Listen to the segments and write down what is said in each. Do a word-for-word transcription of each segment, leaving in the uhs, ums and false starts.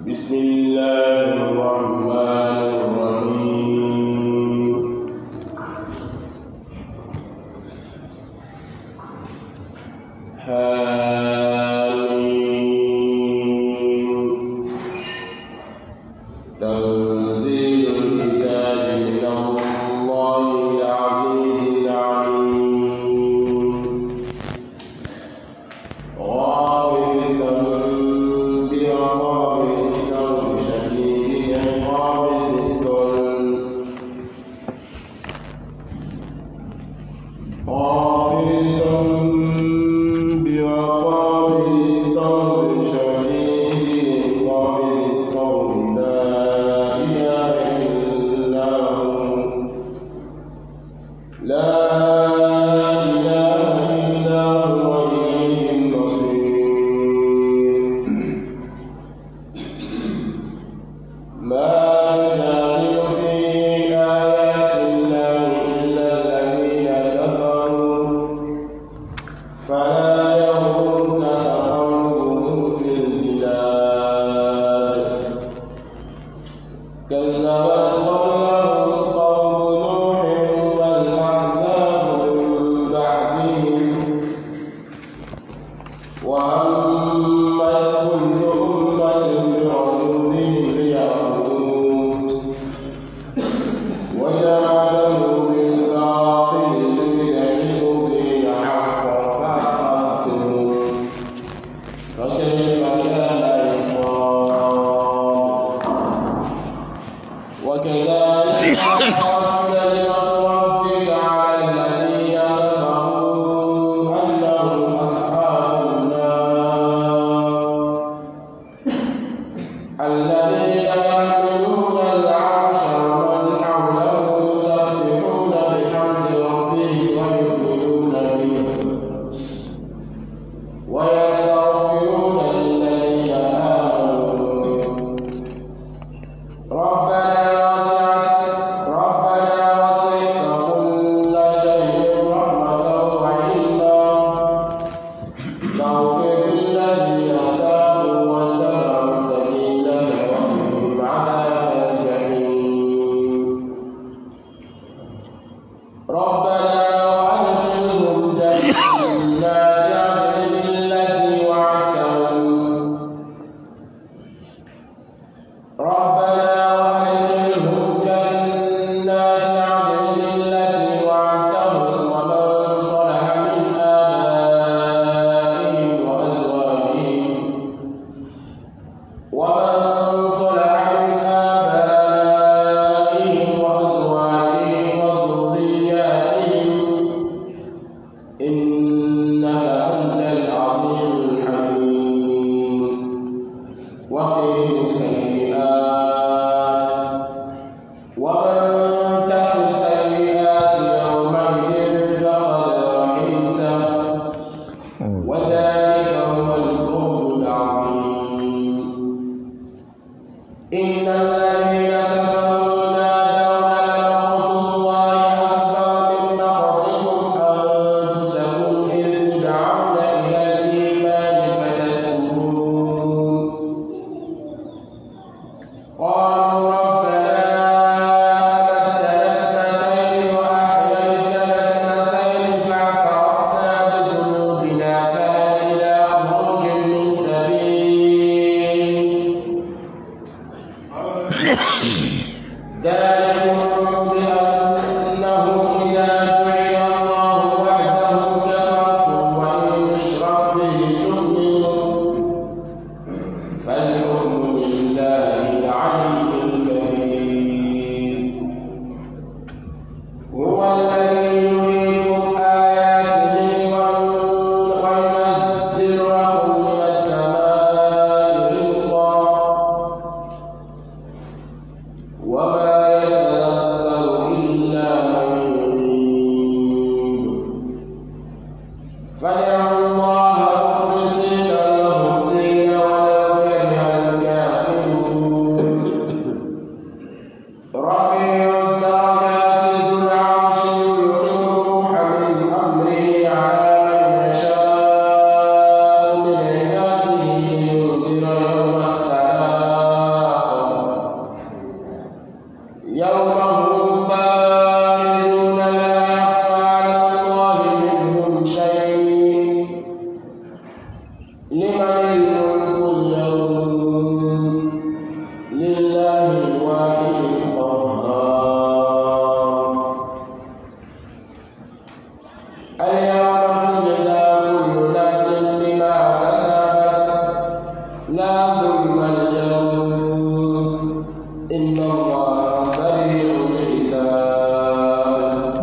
بسم الله الرحمن الرحيم حميم تنزيل الكتاب من الله العزيز العليم غافر الذنب وقابل التوب شديد العقاب ذي الطول غافر الذنب وقابل التوب شديد العقاب ذي الطول لا إله إلا هو لا إله إلا هو إليه المصير ما يجادل في آيات الله إلا الذين كفروا فلا يغرك تقلبهم في البلاد كذبت قبلهم قوم نوح والأحزاب من بعدهم وهمت كل أمة برسولهم ليأخذوه وجادلوا بالباطل ليدحضوا به الحق فأخذتهم فكيف كان عقاب وكذلك أخذنا ربك على الذين كفروا أنهم أصحاب النار الذين يحملون العرش ومن حوله يسبحون بحمد ربهم ويؤمنون به ويستغفرون للذين آمنوا ربنا وسعت ربنا وسعت كل شيء رحمة وعلما فاغفر للذين تابوا واتبعوا سبيلك وقهم عذاب الجحيم ربنا وأدخلهم جنات عدن التي وعدتهم ربنا وأدخلهم جنات عدن التي وعدتهم ومن صلح من آبائهم وأزواجهم ومن صلح من آبائهم وأزواجهم وذرياتهم إنك أنت العزيز الحكيم وقهم السيئات ومن تق السيئات يومئذ فقد رحمته وذلك هو الفوز العظيم إن الذين كفروا ينادون لمقت الله أكبر من مقتكم أنفسكم إذ تدعون إلى الإيمان فتكفرون قالوا ربنا أمتنا اثنتين وأحييتنا اثنتين فاعترفنا بذنوبنا فهل إلى خروج من سبيل ذلكم بأنه إذا دعي الله وحده كفرتم وإن يشرك به تؤمنون فالحكم لله العلي الكبير هو الذي يريكم آياته وينزل لكم من السماء رزقا وما يتذكر إلا من ينيب لا ظلم اليوم إن الله سريع الحساب.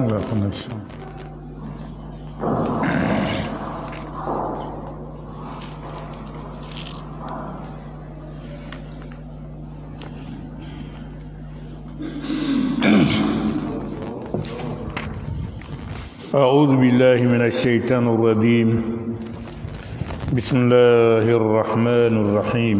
أعوذ بالله من الشيطان الرجيم. بسم الله الرحمن الرحيم.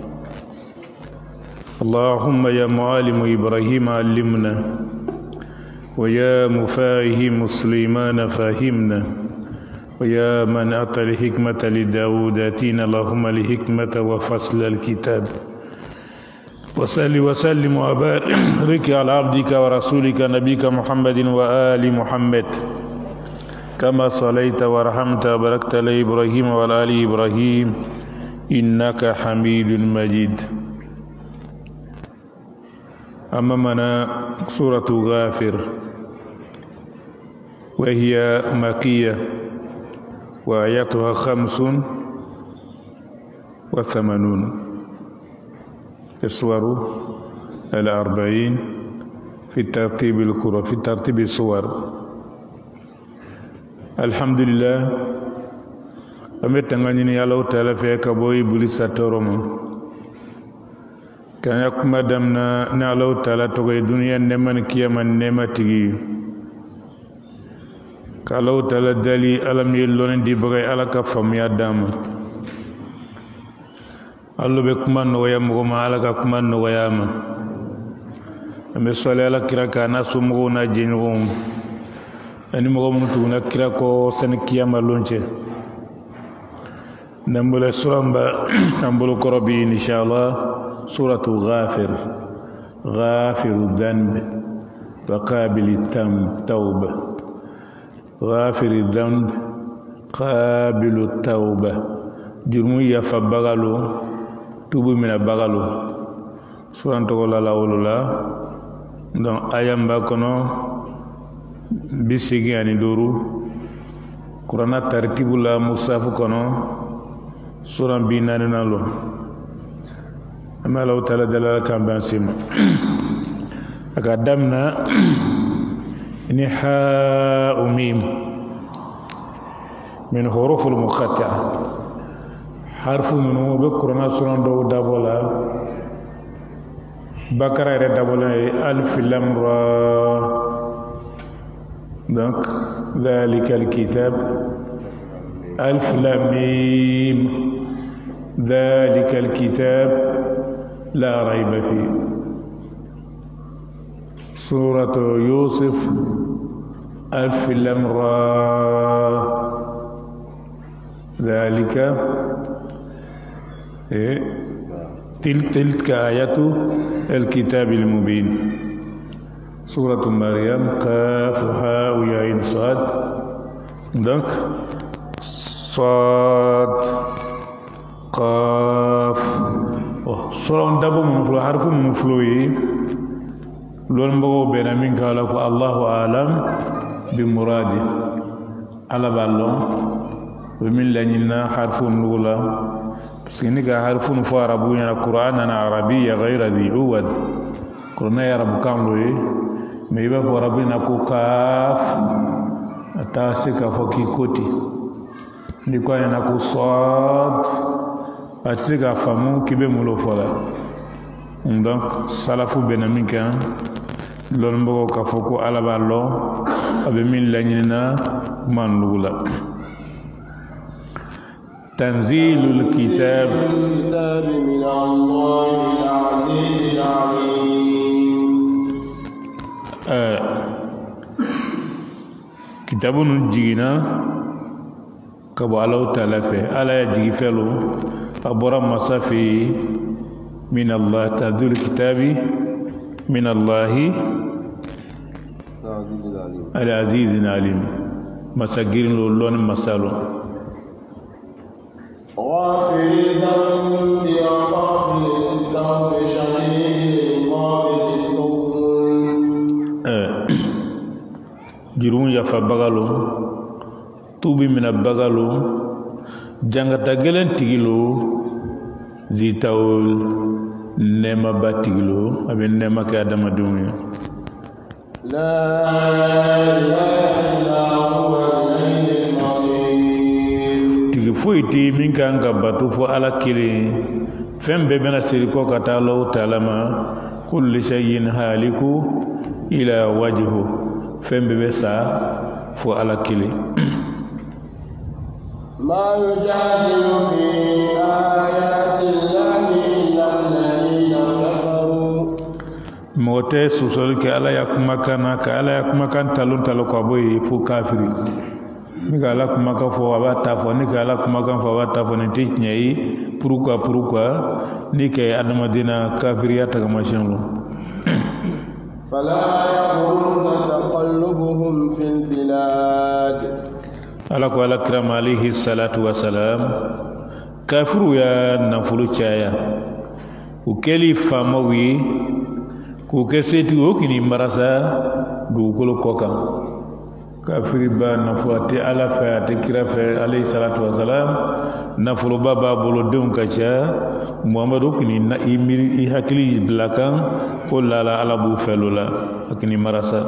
اللهم يا معلم إبراهيم علمنا ويا مفاهم سليمان فهمنا ويا من أعطى الحكمة لداود آتينا اللهم الحكمة وفصل الكتاب. وصل وسلم وبارك على عبدك ورسولك نبيك محمد وآل محمد كما صليت ورحمت وباركت على إبراهيم وعلى آل إبراهيم إنك حميد مجيد. أمامنا سورة غافر وهي مكية وآياتها خمس وثمانون السور الأربعين في ترتيب القرى في ترتيب السور. الحمد لله أمتنغني يا الله تعالى في كبوي بوليس تورم كان يقوم دمنا نالله تعالى توغي دنيا نمان كيما نمتي كالله تعالى دالي ألم يلون دي بغي على كفم يا دام الله بكمان نويا مغما على كمان نويا ما أمسولي على كرا كانا سمغونا جنوم أني مغمون تقول كرا كو سنكيا مالونجه نمبل سورة نمبل كربي إن شاء الله سورة غافر. غافر الذنب وقابل التوبة. غافر الذنب قابل التوبة. جرمي فبغلو توب من بغلو سورة تقول لا ولا دون أيام بكونو بيسيغي أني دورو قرآن ترتيب لا مصاف كونو سورة بينان نالو أما لو تعالى دلالة كان بانسيم أقدمنا إني حاء ميم من حروف المقطعة حرف منه بقرآن سورة دو دابولا بقرة دابولا ألف لام را donc ذلك الكتاب ألف لام ميم ذلك الكتاب لا ريب فيه. سورة يوسف ألف لام را ذلك تلك تلك آيات الكتاب المبين. سورة مريم قاف حاء يا عين صاد donc صاد قاف سورة دابو مفلو حرف مفلوي لون بغو بين من قال الله أعلم بمرادي على بالون ومن لنا حرف نولا بس إنك حرف فاربو يعني القرآن أنا عربية غير ذي عود قرآن يا رب كاملوي ميبا فربنا كو كاف أتاسك فوكي كوتي نيكو أنا كو صاد أتسك فمو كيبي مولو فلا donc salafu benamin kan lon mbogo ka foko alaba lo abe min lañina man lugula tanzilul kitab من الله العزيز العليم. kitabun jigina kabo alaw talafe ala ya jigi felo abora masafi من الله تنزيل الكتاب من الله العزيز العليم. مساجين لولون مسالو غافر الذنب وقابل التوب شديد العقاب جرون يفا بغالو توبي من بغالو جانغتا جلن تيلو zitawul nema batiglo abe nema ka adama dunya la ilaha illa huwa ilayhi al-masir tigi foyti min kan ka batu fo ala kili fembe bena siri ko kata Allah ta'ala ma kulli shay'in haliku ila wajhu fembe besa fo ala kili ma yujadilu fi ayati llahi illa alladhina kafaru mote susol ke ala yakumakana ka ala yakumakan talun talo ko boy fo kafiri ni ga ala kumaka fo abata fo ni ga ala kumakan fo abata fo ni tinyai pourquoi pourquoi ni ke adama dina kafiriya ta machin lo fala yaquluna taqallubuhum fil bilad ala ko ala kiram alayhi salatu wassalam kafiru ya nafulu chaya ukeli famawi ku keseti okini marasa du kolo koka kafiri ba nafuati ala fa te kirafe alayhi salatu wassalam nafulu baba bolo deun kacha muhammadu kini na imiri hakili blakan ko lala ala bu felula akini marasa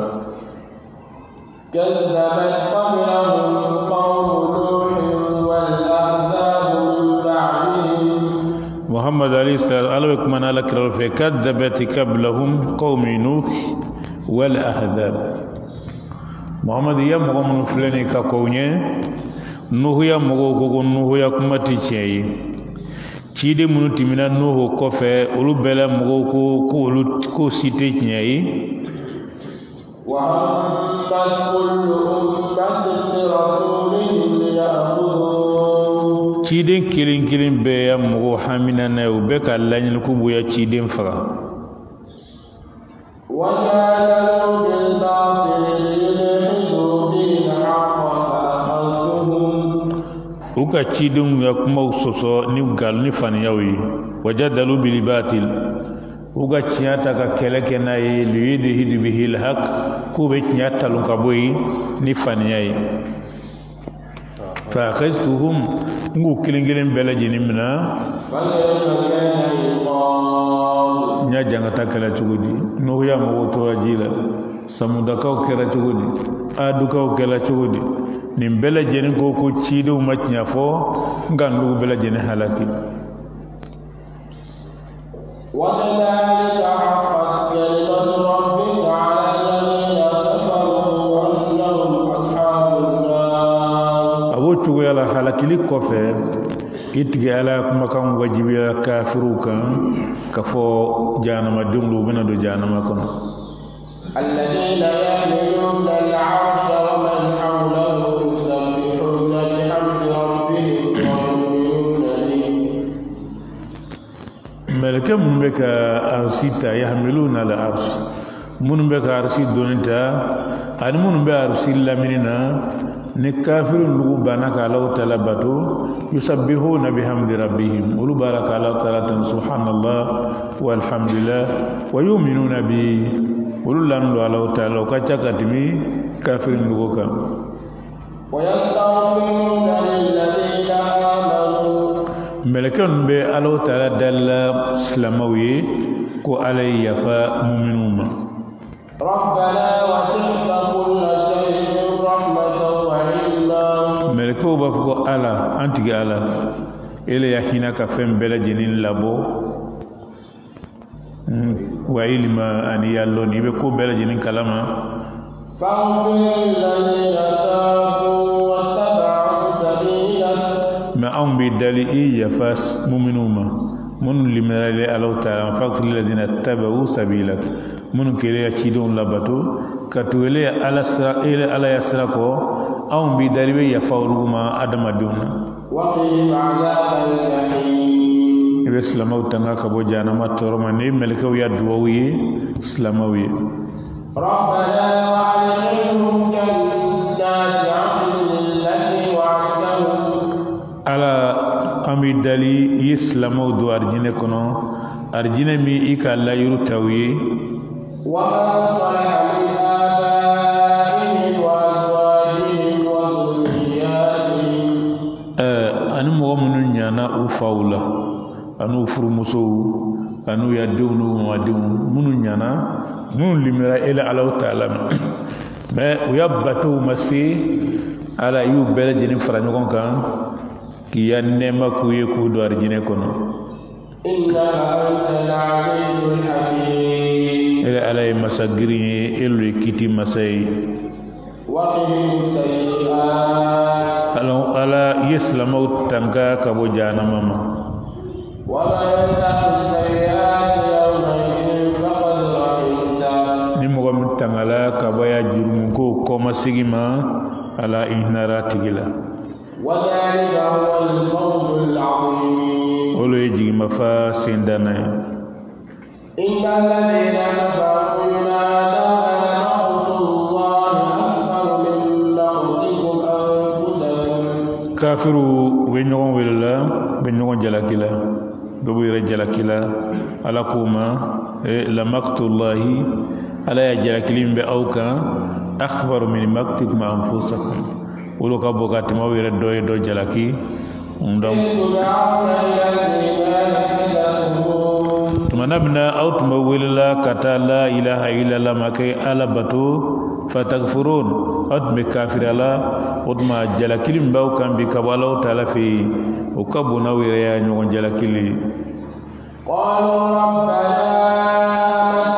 كذبت قبلهم قوم نوح والأحزاب من بعدهم محمد عليه السلام عليك من على كرر كذبت قبلهم قوم نوح والأحزاب محمد يا مغمن فلاني كاكونيه نوح يا مغو نوح يا كمتي تشي تشيدي منو تيمنا نوح كوفه اولو بلا مغو كو كو كو سيتي تشي وأنقذ كل أمة برسولهم ليأخذوه تشيدين كيلين كيلين بيا مغو حامنا نيو بكا لانيل كوبويا تشيدين فرا وجادلوا بالباطل ليدحضوا به الحق فأخذتهم وكا تشيدين يكمو سوسو نيو قال نفان يوي وجادلوا بالباطل uga chiata ka keleke na ye luyidi hidi bihil haq kube chiata lunkaboyi ni faniyai fa akhaztuhum ngu kilingilin bela jinimna nya janga takala chugudi no ya mo to ajila samuda kaw kera chugudi adu kaw kela chugudi nim bela jeni ko ko chido matnya fo ngandu bela jeni halaki وكذلك حقت كلمة ربك على الذين كفروا أنهم أصحاب النار أبو تشوي على حالك لكوفة إتجي على مكان واجبيا كافروكا كفو جانما دملو بنا دو جانما كنا الذين يحملون العرش ومن حوله يسبحون بحمد ربهم ملكة من بك أرسيتا يحملون على العرش من بك أرسيت دونتا أن من بك أرسيت لمننا نكافر لغبانك على تلبتو يسبحون بحمد ربهم ولو بارك على تعالى سبحان الله والحمد لله ويؤمنون به ولو لانلو على تعالى وكتكتمي كافر لغوكا ويستغفرون للذين آمنوا ملكن بي الله تعالى دل سلاموي كو علي يفا مؤمنون ربنا وسعت كل شيء رحمة وعلما ملكو بفكو على انتي على الى يحينا كفم بلا جنين لابو وعلما ان يالون يبكو بلا جنين كلاما فاغفر للذين تابوا واتبعوا سبيلك ما أم بدليل يفاس مؤمنوما من لمن الله تعالى فاغفر للذين اتبعوا سبيلك من كلي يشيدون لبتو كتولي على سرائيل على يسرقو أم بدليل يفاولهما أدم دون وقهم عذاب الجحيم إسلامو تنغا كبو جانما تورما ني ملكو يدووي إسلاموي ربنا وعليهم جنات عدن التي وعدتهم على أمي دالي يسلمو دو أرجينة كنو أرجينة مي إيكا لا يرتوي وما صلح من آبائهم وأزواجهم وذرياتهم أنا مؤمن يانا أفاولا anu furu muso anu ya dewnu ma dew munu nyana mun limira ila Allah ta'ala mais o ya bato masi ala yu bele jeni fara ñogon kan ki ya nema ku ye ku do arjine kono inna anta al-azizul hakim ila ala masagiri elu kiti masai wa qim sayiat ala ala yeslamu tanga kabo jana mama wa la yantaqi sayiat yawma idin faqad rahimta ni mo gam tangala kabaya jurum ko koma sigima ala ihnara tigila wa dhalika huwa al-fawzul 'azim olo yiji mafa sindana inna alladhina kafaru yunaduna maqtullahi akbar min maqtikum anfusakum kafiru we ñogon wela be ñogon jalakila do bu yere jalakila ala kuma la maqtullahi ala ya jalakilim be awka akhbaru min maqtikum anfusakum wolo ka bokati ma were do do jalaki ndam tumanabna aw tumawilla kata la ilaha illa allah makai ala batu fatagfurun adme kafirala udma jalakilim baw kan bi kabala taala fi ukabuna were ya nyon jalakili qalu rabbana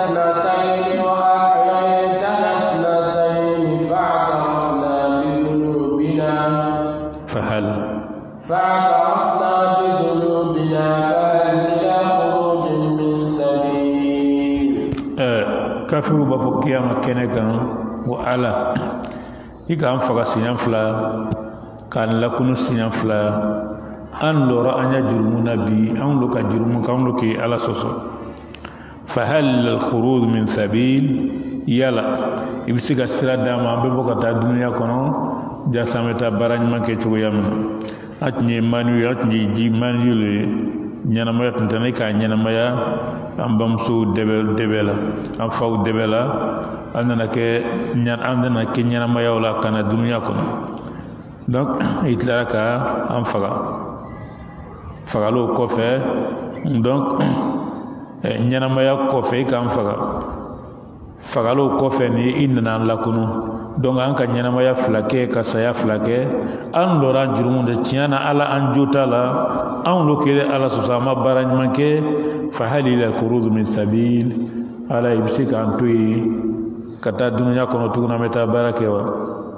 فاعترفنا بذنوبنا فهل إلى خروج من سبيل كافر بفكيا مكانك وعلى إذا أنفق سنين فلا كان لكم سنين فلا أن لو رأنا جرمنا بي أن لو كجرم كان لو كي على سوسو فهل الخروج من سبيل يلا يبسك استراد دام ببوكة الدنيا كنو jasameta barany manke chugo yamna atni manu atni ji manu le nyana maya tantane ka nyana maya ambam su debel debela am faw debela andana ke nyan andana ke nyana maya wala kana dunya kono donc itlara ka am faga fagalo ko fe donc nyana maya ko fe ka am faga fagalo ko fe ni inna la kunu donc an ka ɲɛnamaya fila kɛ ka saya fila kɛ an lora jurumu de tiɲɛna ala an jota la an lo kele ala sɔsɔ an ma baara ɲuman kɛ fa hali la kurudu min sabil ala i bɛ se k'an to yen ka taa dunuya kɔnɔ tuguni an bɛ taa baara kɛ wa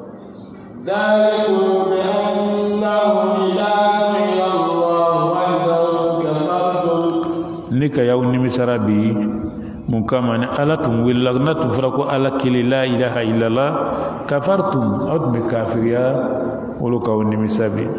ni ka y'aw nimisara bi mun kama ni ala tun wulila na tun fɔra ko ala kelen la ilaha illallah kafartum aw tun bɛ kafiriya olu k'aw nimisa bi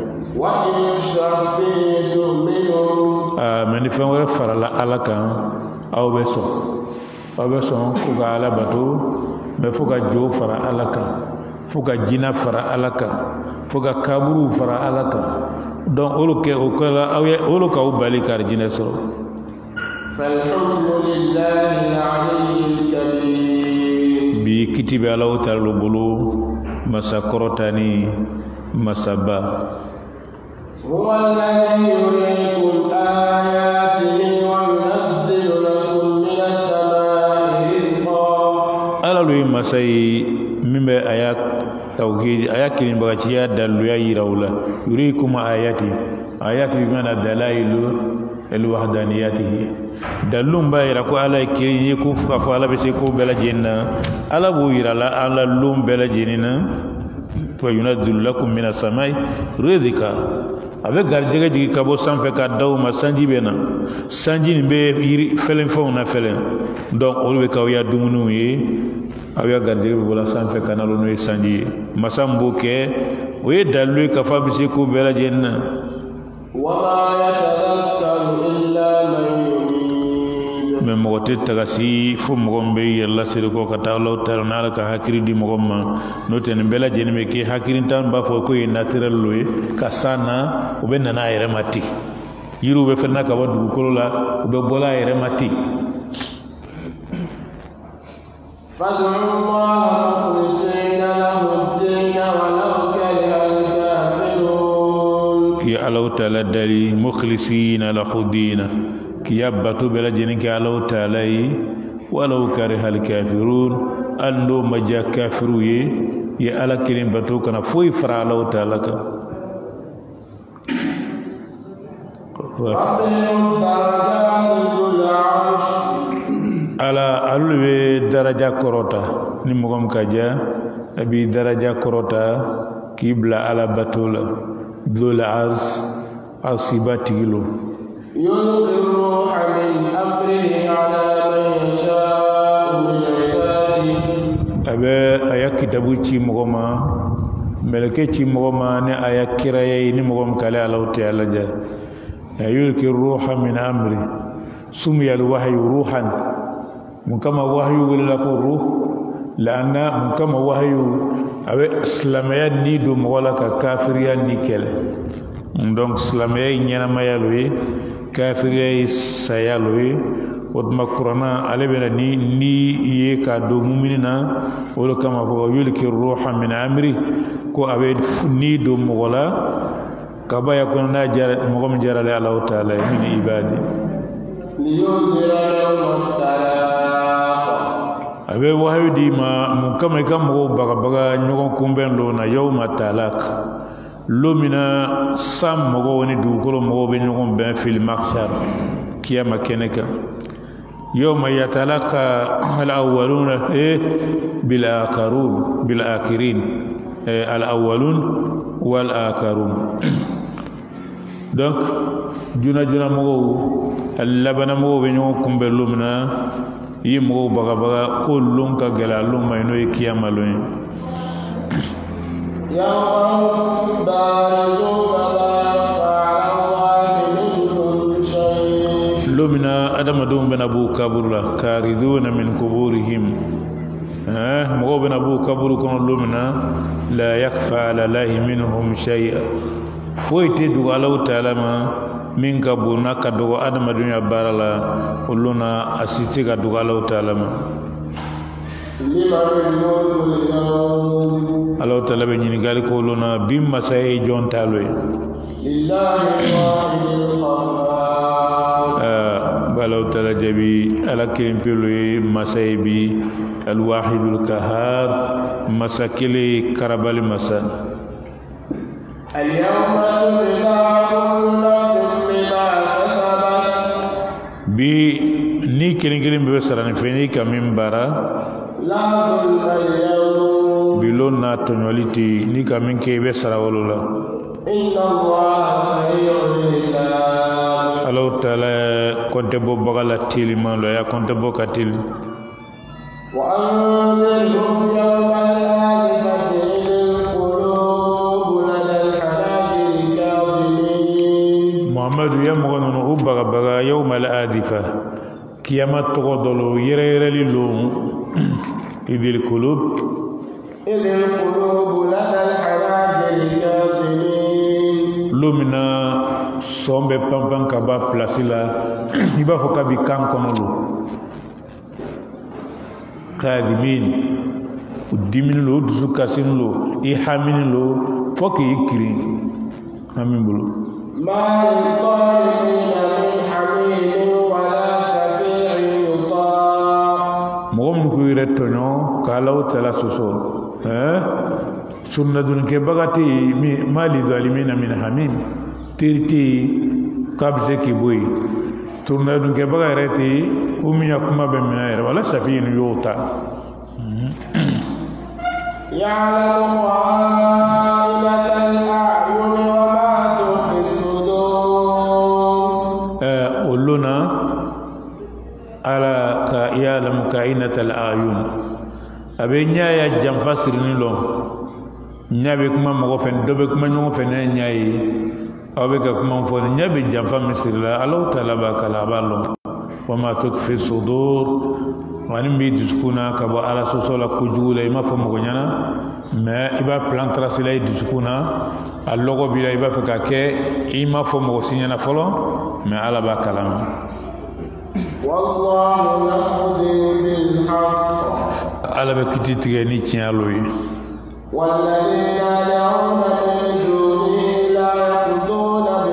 mɛ ni fɛn wɛrɛ farala ala kan aw bɛ sɔn aw bɛ sɔn ko ka ala bato mɛ fo ka jo fara ala kan fo ka jina fara ala kan fo ka kaburu fara ala kan donc olu kɛ o kɛra aw ye olu k'aw bali ka jinɛ sɔrɔ فالحكم لله العلي الكبير بكتب الله تعالى بلو مسكرتني مسبا هو الذي يريكم آياته وينزل لكم من السماء رزقا على لوي مساي من آيات توحيد آيات كلمة بغتيا دلويا يراولا يريكم آياتي آيات بمعنى دلائل الوحدانيته dalum ba yira ko ala kiri ko fa fa ala be se ko bela jenna ala bo yira la ala lum bela jenina to yunadul lakum minas samai rizqa avec garjega jigi kabo sanfe ka daw ma sanji bena sanji ni be yiri felen fo na felen donc o be ka ya dumunu yi awya garjega bola sanfe kanalo no sanji masambo ke o ye dalu ka fa be se ko bela jenna wa ma yatadhakkaru illa man mais mɔgɔ tɛ taga si fo mɔgɔ bɛ yɛlɛla seri kɔ ka taa ala taala n'ala ka hakili di mɔgɔ ma n'o tɛ nin bɛɛ lajɛlen bɛ kɛ hakili tan b'a fɔ ko ye naturel lo ye ka san na u bɛ nana a yɛrɛ ma ten yiriw bɛ fɛnɛ ka bɔ dugukolo la u bɛ bɔla a yɛrɛ ma ten k'i الله تعالى داري مخلصين له الدين كيابتو بلا جنك الله تعالى ولو كره الكافرون أنو مجا كافروي يا على كلمة بتو كنا فوي فرع الله تعالى على ألوي درجة كروتا نمكم كجا أبي درجة كروتا كيبلا على بتولا ذو العرش عصيباتيلو يلقي الروح من أمره على من يشاء من عباده أبي أيا كتابو تي مغما ملكي تي مغما ني أيا كراي ني مغم كلا الله تعالى جا يلقي الروح من أمره سمي الوحي روحا مكما وحي ولا روح لأن مكما وحي أبي إسلاميا نيدو مولا كافريا نيكل donc islamay ñanama yaloy kafirey sayaloy wadma qur'ana alebena ni ni ye ka do mu'minina wala kama ko yulki ruha min amri ko abe ni do mola kaba yakuna na jar mo gom jarale allah taala min ibadi liyudira yawm talaq abe wahidi ma mu kama kam mo baga baga ñogon kumben lo na yawm talaq lomina sam mogo woni dugukolo mogo be ñogon ben fil mahshar kiyama keneka yawma yatalaqa al awwaluna bil akharun bil akhirin al awwalun wal akharun donc juna juna mogo labana mogo be ñogon kumbe lomina yi mogo baga baga ko lon ka gala lon mayno kiyama lon يوم بارزون لا يخفى على الله منهم شيء لمنا أدم دوم بن أبو كبر كاردون من قبورهم ها مغو بن أبو كبر كون لمنا لا يخفى على الله منهم شيء فويت دو الله تعالى ما من كبرنا كدو أدم دنيا بارلا ولنا أسيتي كدو الله تعالى ما الله تعالى بني قال كولنا بما مساي جون تالوي لله الواحد القهار اه الله تعالى جبي على كلمه بلوي مساي بي الواحد القهار مساكلي كربل مسا اليوم تجزى كل نفس بما كسبت بي ني كلين كلين بسراني فيني كمين بارا لا ظلم اليوم بلون ناتونوليتي ني كامين كي بسرا ولولا إن الله سريع الحساب الله تعالى كنت بو بغلا تيلي ما لو يا كنت بو كاتيل وأنذرهم يوم الآزفة إذ القلوب لدى الحناجر كاظمين محمد يا مغنون بغا بغا يوم الآزفة كيامات تغدلو يريرلي لون إذ القلوب إذ القلوب لدى الحناجر كاظمين لومنا sombe pampan kaba plasila iba foka bi kan konolo kadimin udimin lo dusu kasin lo i hamin lo foki ikri hamin bulu ما للظالمين من حميم ولا شفيع يطاع mogom ko iretonyo kalaw tala soso eh sunna dun ke bagati mi mali zalimina min hamim tirti kabze ki boy sunna dun ke bagareti umiya kuma be minayra wala shafiin yuta يعلم خائنة الأعين وما تخفي الصدور قلنا على يعلم كائنة الأعين أبي نيا جنفسر نلو نيا بكما مغفن دوبكما نغفن نيا أو بكما مغفن نيا بجنفا مصر لا الله تعالى باكلا بالله وما تخفي الصدور wani bi duskuna ka bo ala sosola kujula ima fo mo nyana mais iba plan tracer lay duskuna a logo bi la iba fa ka ke ima fo mo signana folo mais ala ba kalama wallahu yaqdi bil haqq ala be kiti tige ni tialo yi والذين يدعون من دونه لا يقضون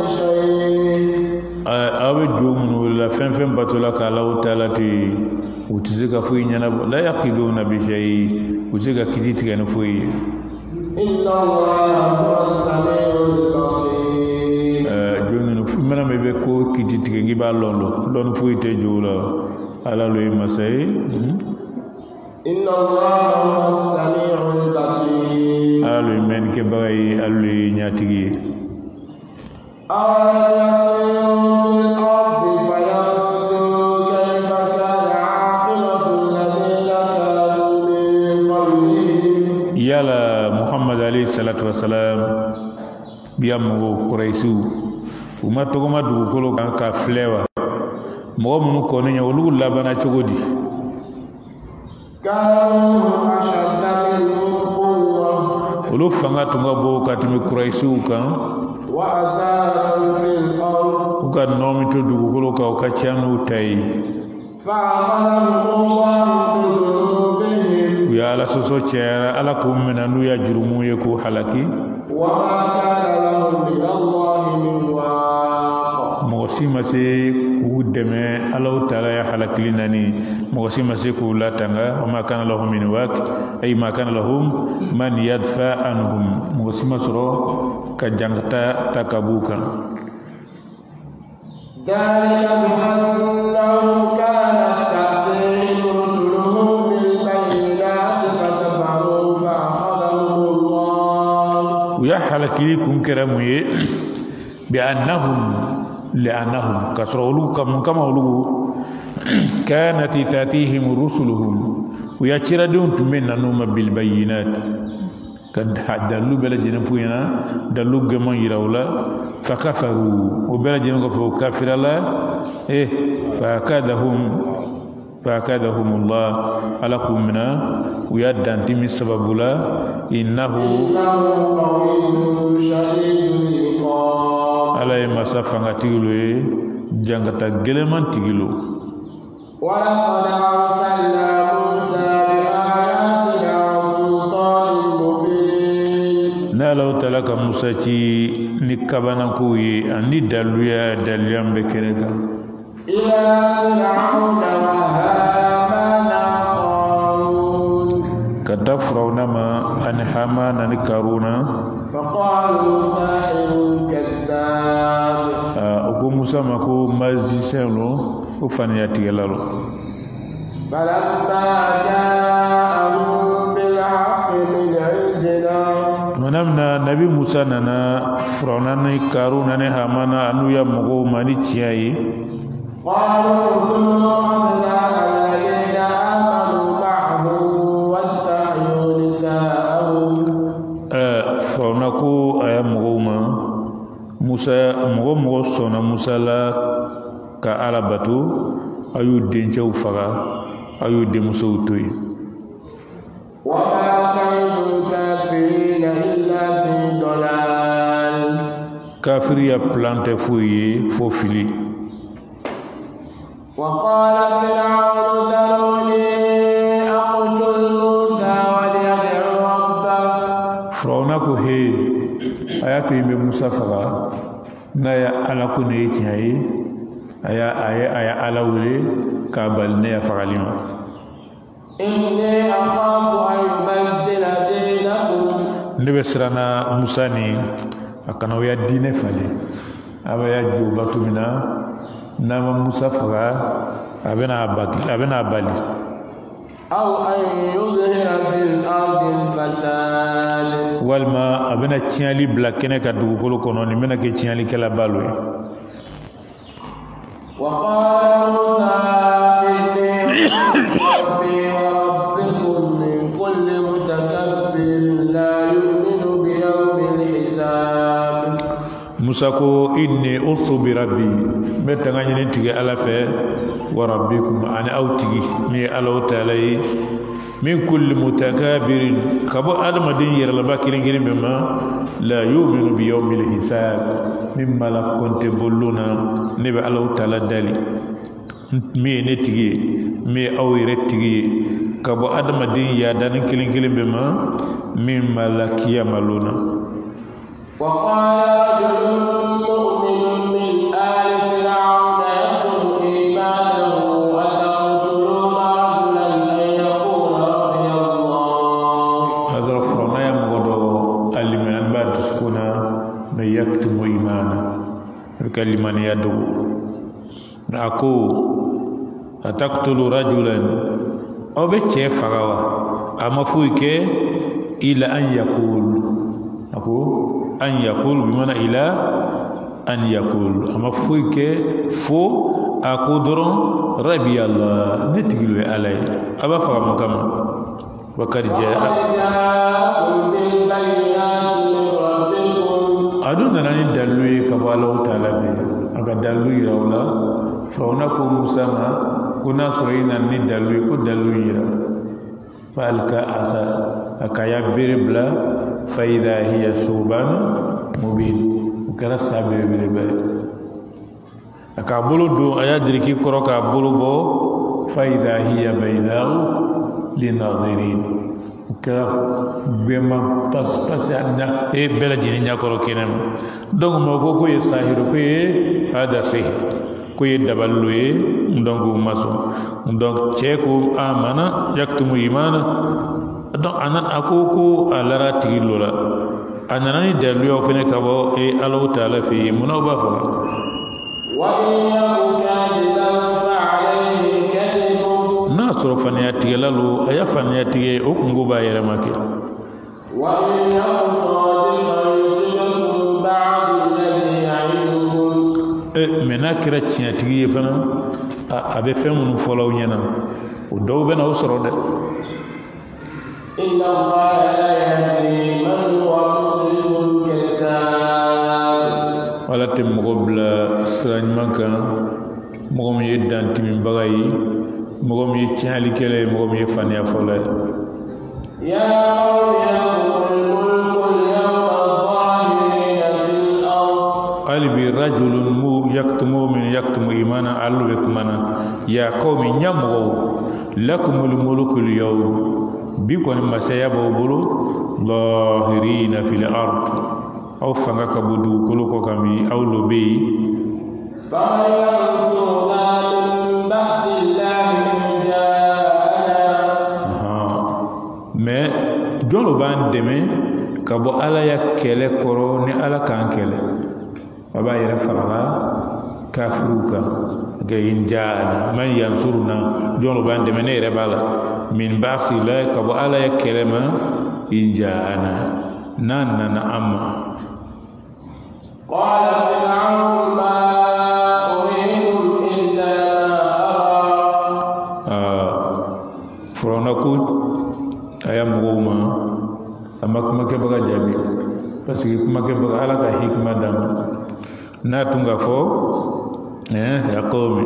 من ولا فين فين بطلك على تالتي وتزكى فوي لا يقيلون بشيء وتزكى كتير كانوا فوي إن الله هو السميع البصير جونو من ما بيكو كتير كنجي بالون لون فوي تجولا على لوي مساي إن الله هو السميع البصير على لوي من كباي على لوي نياتيجي yala Muhammad alayhi salatu wasalam biyamu Quraisu uma togoma dugukolo kan ka flewa mo munu ko ne nyawlu labana chogodi ulu fanga tunga bo katimi Quraisu kan wa azara fil ard uga nomi to dugukolo ka ka chanu tai fa ya ala soso chera ala ko mena nu ya jurumu ye ko halaki wa ma kana lahum min allahi min waq mo sima se ku deme ala taala ya halakli nani mo sima se ku latanga wa ma kana lahum min waq ay ma kana lahum man yadfa anhum mo sima soro ka jangata takabuka dalika bi annahu kana ta'tihim rusuluhum bil bayyinati fakafaru fa akhadhahum Allah ya halakilikum karamuye bi annahum li'annahum kasrulu kam kama ulu kanat tatihim rusuluhum wa yachiradun minna numa bil bayyinat kad hadalu bela jina fuyana dalu gama yirawla fakafaru wa bela jina ko kafirala eh fakadahum fakadahum Allah alakum mina wa yadanti min sababula innahu qawiyyun shadidul iqab alay masafa ngatigilo jangata geleman tigilo wa laqad arsalna Musa bi ayatina sultanin mubin nalaw talaka Musa ci ni kabana ko yi ani daluya daliyam be kereka ila fir'auna wa hamana qarun kata fir'auna ma an hamana ni karuna faqalu sahirun kadhab ko Musa ma ko magicien lo ko fani yatigalo falamma ja'ahum bil haqqi min 'indina manamna nabi Musa nana fir'auna ni karuna ni hamana anu ya mogo mani ciayi قالوا كلوا أبناء الذين آمنوا معه واستحيوا نساءهم فرناكو أيا مغوما موسى مغو مغو صنع موسى لا كأرباتو أيو دينجو فغا أيو ديموسو توي وما كيد الكافرين إلا في ضلال كافر يا بلانت فوي فوفيلي وقال فرعون ذروني أقتل موسى وليدع ربه فرعون ko he ayatu imbe Musa faga na ya ala ko ne tiayi aya aya aya ala wule ka bal ne ya fagalima inni akhafu an yubaddila dinakum ndebe sirana Musa ni akana ya dine fale aba ya juba tumina nama Musa faga abena baki abena bali aw an yudhira fil ardi fasad walma abena tiali blakene ka dugukolo kono ni mena ke tiali kala balwe wa qala Musa inni rabbi wa rabbikum min kulli mutakabbirin la yu'minu bi yawmil hisab Musa ko inni ustu bi rabbi meta ngani tige ala fe wa rabbikum ana autigi mi ala ta'ala min kulli mutakabirin kabo adama din yera ba kirin girin bema la yu'minu bi yawmil hisab mimma la kunti bulluna ne be ala ta'ala dali mi ne tige mi awire tige kabo adama din ya dan kirin girin bema mimma la kiyamaluna وقال رجل مؤمن من آل فرعون يخرج ikalimani yadu ako ataqtulu rajulan aw be cɛ fagawa ama foyi kɛ ila an yaqul ako an yaqul bimana ila an yaqul ama foyi kɛ fo ako dɔrɔn rabi Allah ne tigilo ala ye aba faga mun kama wakad jaa adu nana ni dalu ye ka bɔ Allahu taala be aga dalu yira wala fauna ko Musa ma ko na sɔrɔ i nana ni dalu ye ko dalu yira fa alka asa akaya bere bila fa idha hiya suban mubin kala sabe bere bere aka bolo do aya diriki koro ka bolo bo fa idha hiya baydau linadhirin ka bema pas pas anda e bela jini nyakoro kenem donc mo ko ko ye sahiru ko ye hada sih ko ye daballu ye donc maso donc cheko amana yaktumu imana donc anan akoko alara tigilola anani dalu yo fene kabo e Allah taala fi munawa fa wa na soro faniya tigelalu aya faniya tige o kungo ba yere make wa e mena kira tiya tige fana abe femu folaw nyana o do bena o soro de inna allaha la yahdi man huwa musrifun kadhab wala tim gobla sran manka mo mi yedanti min bagayi mogom yi tiali kele mogom yi fania fola ya ali bi rajulun mu yaktumu min yaktumu imana allu bikmana ya qawmi nyamwo lakumul mulukul yawm bikon masaya bobulu zahirina fil ard aw fanga kabudu kuluko kami aw lobi mais jolo ban deme ka bo ala ya kele koro ni ala kan kele baba yere farala kafruka ga injana man yansuruna jolo ban deme ne re bala min basi la ka bo ala ya kele ma injana nan nan amma qala fir'aun ma uridu illa ah fronaku ayam goma ama kuma ke baga jabi parce que kuma ke baga ala ka hikma dam na tunga fo eh ya qawmi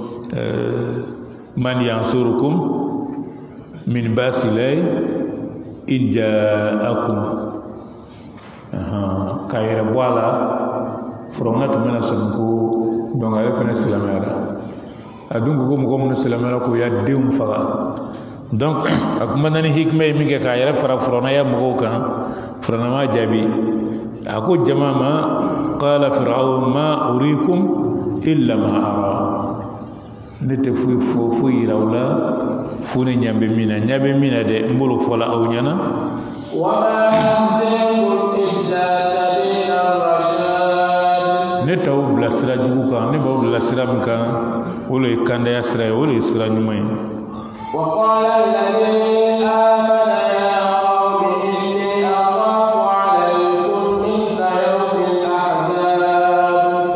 man yansurukum min basilay in ja'akum aha kayra wala frona to mena sunko donga re fena silamara adungu ko mo mo silamara ko ya deum faga donc akuma nani hikme mi ke ka yara fara frona ya mo kan frona ma jabi ako jamama qala fir'aun ma urikum illa ma ara nete fu fu fu irawla fu ne nyambe mina nyambe mina de mbulu fola aw nyana wa ma illa sabila rashad ne taw blasra jugu kan ne baw blasra kan wolo kanda ya sra wolo sra nyumay وقال الذي آمن يا قوم إني أخاف عليكم مثل يوم الأحزاب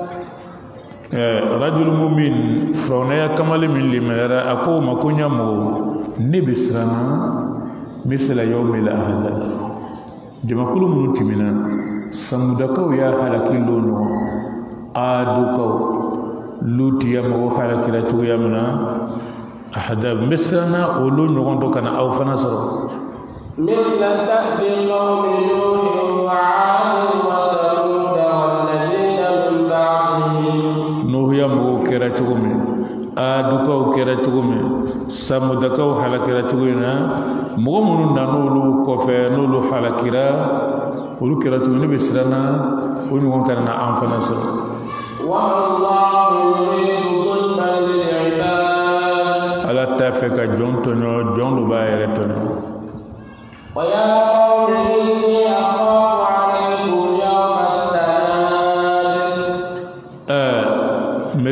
رجل مؤمن فرونيا كمال من لمرا أكو ما كنا مو نبسرنا مثل يوم الأحزاب جمع كل من تمنا سمدكو يا هلكي لونو آدوكو لوتيا مو هلكي لتو يمنا أحداب مثلنا أولو نغندو كان أو فنصر مثل تأبي قوم نوح وعاد وثمود والذين من بعدهم نوح يمو كراتومي آدوكو كراتومي سمودكو حلكراتومينا مغمون نانولو كوفي نولو حلكرا ولو كراتومي بسرنا ونغن كان أو فنصر والله يريد ظلما للعباد ala tafeka jonto nyo jondu bayere tono wa ya qawmi inni akhafu alaykum yawma at-tanad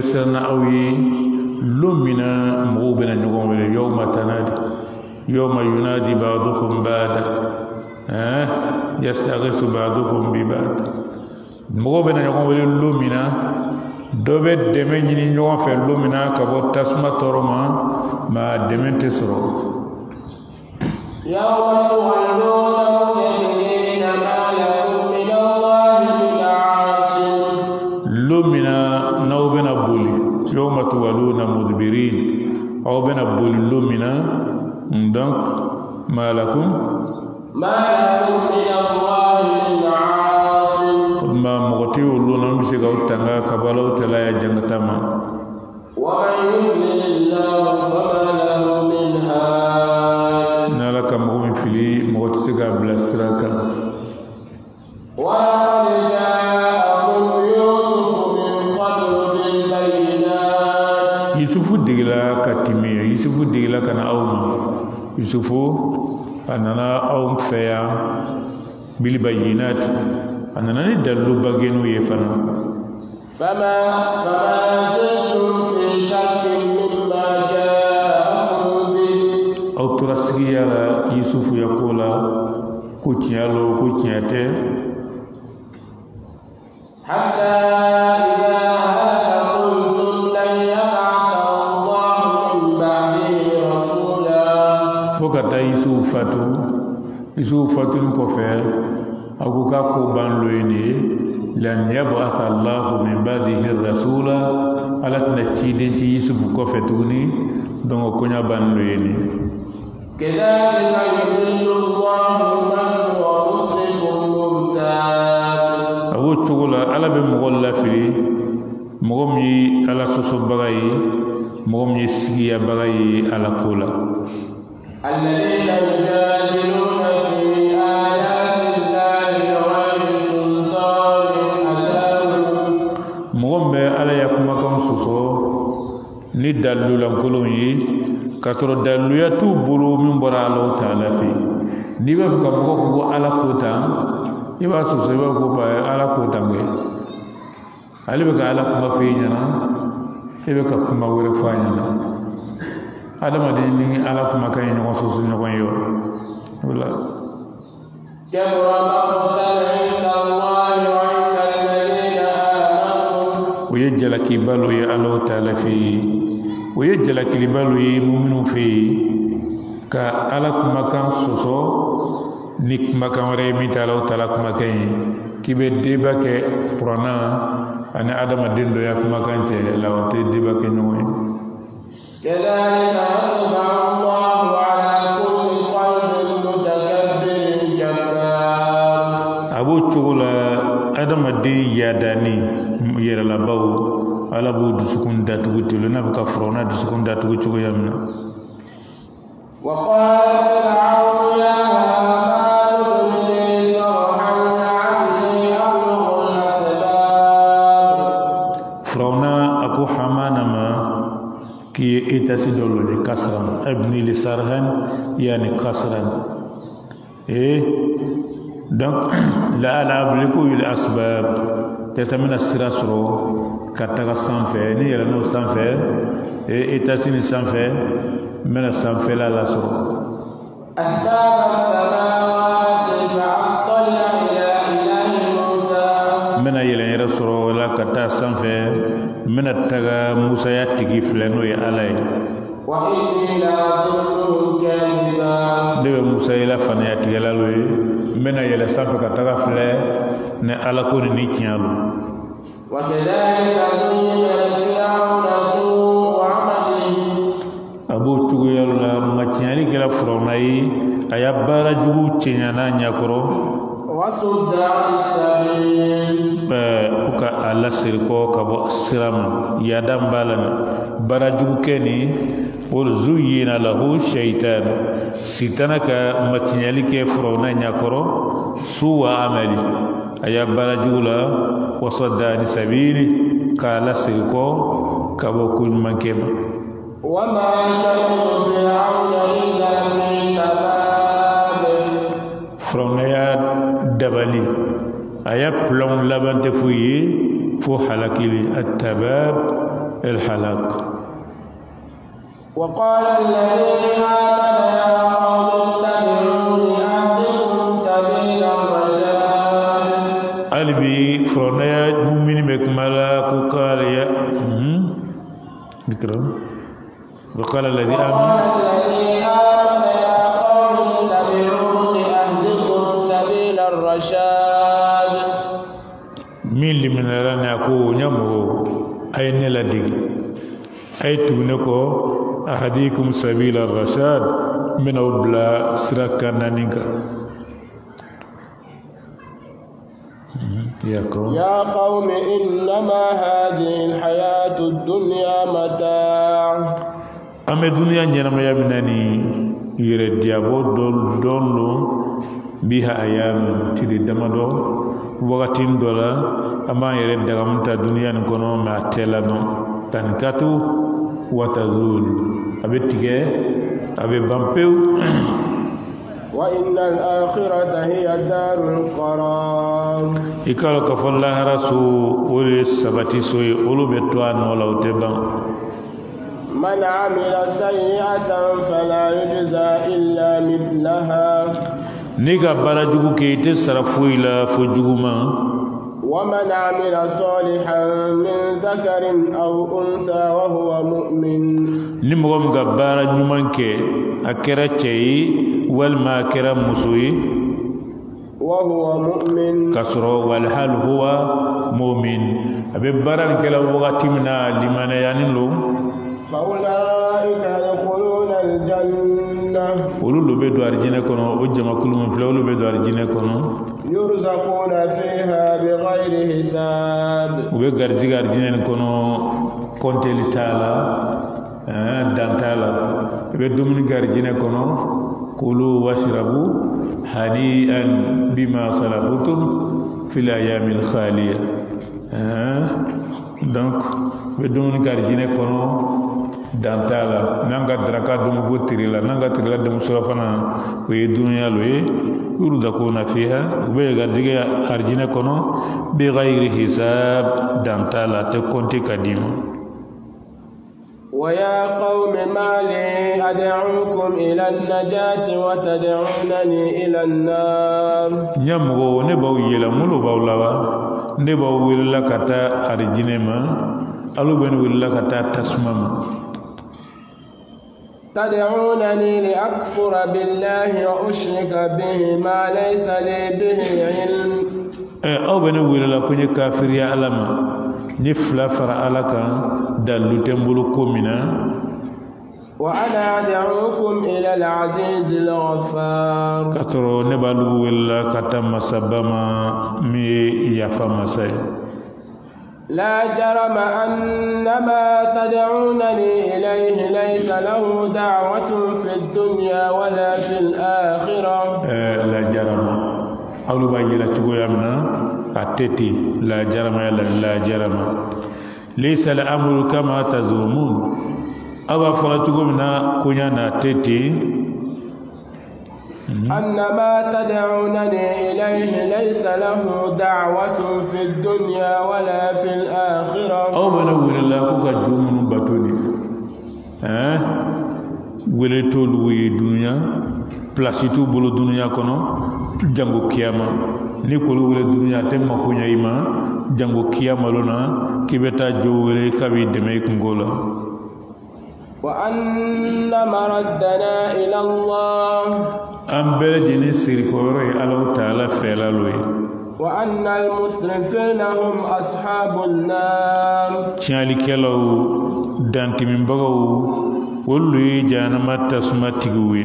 سرنا أوي لمنا مغوبنا نقوم يوم تنادي يوم ينادي بعضكم بعضا ها يستغيث بعضكم ببعض مغوبنا نقوم لمنا دوبet demen ñini ñoo fe lumina ka bo tasma toroma ma demen tesro yawma tuwalluna mudbirina ma lakum min allahi min aasim lumina naw bena buli yawma tuwalluna mudbirin aw bena buli lumina donc ma lakum ma lakum min allahi min aasim ma mogoti uluna bisi ga utanga kabalo tala ya jangatama wa yu'minillahu fama lahu min had nala kam mo fili mogoti siga blasraka wa ja'akum yusuf min qabl bil bayyinat yusufu digla katimi yusufu digla kana awma yusufu anana awm feya bil bayyinat أنا ندلو بعينو يفنا فما فما زلتم في شك مما جاءكم به أو ترسي على يوسف يقول كوتشيالو كوتشياته حتى إذا قلتم لن يبعث الله من بعده رسولا فكذا يوسف فاتو يوسف فاتو نكفر أقول كاكو بانلويني لن يبعث الله من بعده الرسول على تنتيدين تي يوسف كفتوني دون كونيا بانلويني كذلك يضل الله من هو مسرف مرتاب أقول تقول على بمغلا في مغمي على سوسو بغاي مغمي سيا بغاي على كولا الذين يجادلون في آيات الله بغير سلطان أتاهم مغمي على يكما كم سوسو ni dalu la kolon yi katoro dalu ya tu bulu min bora Allah taala fi ni ba ka ko ko ala kota ni ba so se ba ko ba ala kota ngai ali ba ka ala kuma fi nyana ke ba ka kuma wore fa nyana adama de ni ala kuma kay ni ko so so ni ko yo wala كبر مقتا عند الله وعند الذين آمنوا ويجل كبالو يا الله تعالى في ويجل كبالو يا مؤمن في ka ala kuma kan soso ni kuma kan wɛrɛ min tɛ ala taala kuma kan ye k'i bɛ deba kɛ kuranna ani adamaden dɔ ya kuma kan cɛ la o tɛ deba kɛ ɲɔgɔn ye. كذلك يطبع الله على كل قلب متكبر جبار a b'o cogo la adamaden yaadani yɛrɛlabaw ala b'o dusukun datugu ten n'a bɛ ka furanna dusukun datugu cogoya min na. وقال فرعون يا هامان ابن لي صرحا لعلي أبلغ الأسباب فرعون أكو حمانما كي إتسدل لكسرا ابني لسرها يعني كسرا إيه donc la ala abliku il asbab tetamina sirasro kataga sanfɛ ni yɛrɛ n'o sanfɛ e etasini sanfɛ mena sanfɛ la la sɔrɔ أسباب السماوات فأطلع إلى إله موسى mena yɛlɛn yɛrɛ sɔrɔ la ka taa sanfɛ mena taga musa ya tigi filɛ n'o ye ala ye وإني لأظنه كاذبا ne bɛ musa ye la faniya tigɛla lo ye mena yɛlɛ sanfɛ ka taga filɛ ni ala ko ni ni tiɲɛ lo وكذلك زين لفرعون سوء عمله a b'o cogoya la nka tiɲɛli kɛra firawuna ye a y'a baara jugu cɛɲa n'a ɲɛkɔrɔ وصد عن السبيل ko ka a lasiri kɔ ka bɔ sira ma yaada b'a la baara jugu kɛ ni o zuyina lahu shaitan sitana ka matiɲɛli kɛ firawuna ɲɛkɔrɔ su wa amali a y'a baara jugu la wasadda ani sabili k'a lasiri kɔ ka bɔ koɲumankɛ ma وما كيد فرعون إلا في تباب firawuna y'a dabali a y'a plan laban tɛ foyi ye fo halakili atabab الحلاق. وقال الذين آمنوا يا قوم اتبعوني أهدكم سبيل الرشاد. ألبي فرنايا مؤمن بكمالا قال يا ذكر. وقال الذي آمن يا قوم اتبعوني أهدكم سبيل الرشاد. من لمن لنا يقول نمو أين لدي أي تبنكو أهديكم سبيل الرشاد من أبلا سركنا نيكا. يا قوم يا قوم إنما هذه الحياة الدنيا متاع. أما الدنيا نجمع يبناني يرد يابو دول دولو بها أيام تري دمدو وقتين دولا أما يرد دعمتا الدنيا نكونو ما تلانو تنكاتو وتزول أبي تيجي أبي بامبيو. وإن الآخرة هي دار القرار. إكال كفل الله رسول ولي سبتي سوي أولو بتوان ولا وتبان. من عمل سيئة فلا يجزى إلا مثلها. نيجا بارجوكو كيتي سرفوي لا فوجوما. ومن عمل صالحا من ذكر أو أنثى وهو مؤمن. نمغم غبارا نيمانكي أكرا تشي والما أكرا مسوي وهو مؤمن كسرو والحال هو مؤمن أبي باران كلا وقت منا لمن يانلو فأولئك يدخلون الجنة. ولولو بدو أرجينا كونو وجمع كل من فلا ولولو بدو أرجينا كونو يرزقون فيها بغير حساب. وبيغارجي أرجينا كونو كونتيلي تالا دانتالا بدومن أرجينا كونو كلوا واشربوا هنيئا بما صلبتم في الأيام الخالية. donc بدومن أرجينا كونو dantala nanga draka dum gotiri la nanga tirila dum surafana we dunya loye yurdakuna fiha be garjige arjine kono bi ghairi hisab dantala te konti kadima. ويا قوم ما لي أدعوكم إلى النجاة وتدعونني إلى النار. نيامغو نباو يلا مولو باولاوا نباو ويلا كتا arjine ma alu ben willa kata tasmama. تدعونني لأكفر بالله وأشرك به ما ليس لي به علم. أو بنقول لكم كافر يا علما نفلا فرا علىك دلو تنبلو كومنا. وأنا أدعوكم إلى العزيز الغفار. كترو نبالو ولا كتم سبما مي يفهم سي. لا جرم أن ما تدعونني إليه ليس له دعوة في الدنيا ولا في الآخرة. لا جرم أولو باجي تقول يمنا أتتي لا جرم يلا لا جرم ليس الأمر كما تزعمون. أبا فلتقول منا كنا أتتي أن ما تدعونني إليه ليس له دعوة في الدنيا ولا في الآخرة. أو بنقول الله كوكا جومن باتوني ها ولتول وي دنيا بلاسيتو بولو دنيا كونو جانغو كياما نيكولو ولي دنيا تيما كونيا إيما جانغو كياما لونا كيبتا جوولي كابي دمي كونغولا. وأن مردنا إلى الله. أم بلجني سيركوري الله تعالى فعلالوي. وأن المسرفين هم أصحاب النار. شالي كلاو دانتي من بغاو ولوي جانما تسمى تيغوي.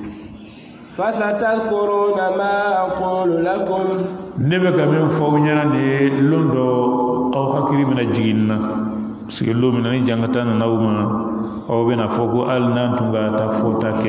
فستذكرون ما أقول لكم. نبكى من فوقنا لوندو أو حكري من الجنة سيلو من الجنة نوما أو بنا فوق النانتوغا تفوتاك.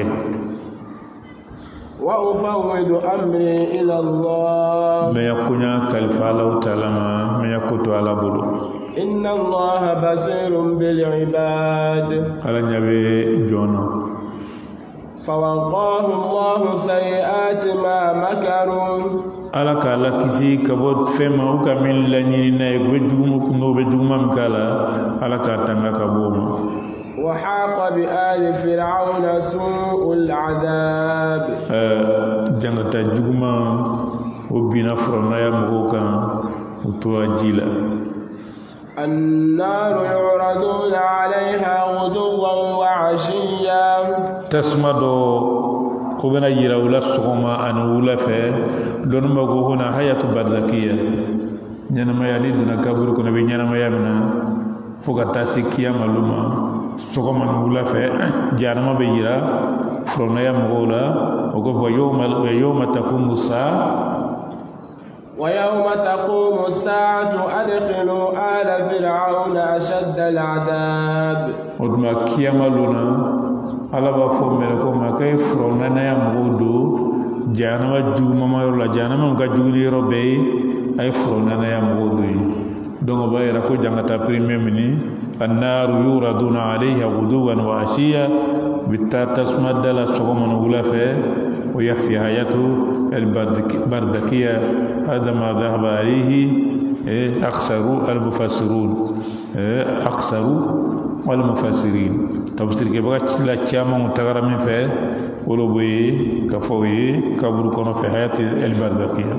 وأفوض أمري إلى الله. ما يكون كالفا الله تعالى ما يكون على بلو. إن الله بصير بالعباد. على نبي جونا. فوقاه الله سيئات ما مكروا. ala ka la kisi ka bɔ fɛn ma u ka min laɲini n'a ye u bɛ jugumu n'u bɛ juguman min k'a la ala k'a tanga ka bɔ o ma. وحاق بآل فرعون سوء العذاب. jangata juguman o bina furanaya mɔgɔw kan u tora ji la. النار يعرضون عليها غدوا وعشيا. tasuma dɔ o bɛna yira u la sɔgɔma ani wula fɛ dɔnni ma ko hona hayatu barzakiya ɲɛnamaya ni donna kaburu kɔnɔ bɛ ɲɛnamaya min na fo ka taa se kiyama lu ma sɔgɔma ni wula fɛ jahanama bɛ yira furanaya mɔgɔw la o ko fɔ yawma taqumu saa. ويوم تقوم الساعة أدخلوا آل فرعون أشد العذاب. ودما كيما لنا على بفهم ملكو ما كيف فرعون يا مغودو جانما جو ماما يرولا جانما مكجولي ربي أي فرعون يا مغودو دونك باي راكو جانتا بريمير مني النار يوردون عليها غدوا وعشيا بالتاسما دلا سوغمان غلافه ويخفي حياته البردكية. هذا ما ذهب عليه أكثر المفسرون أكثر المفسرين تفسير كبار لا تيام متغير من فيه ولو بي كفوي كبر كنا في حياة البردكية.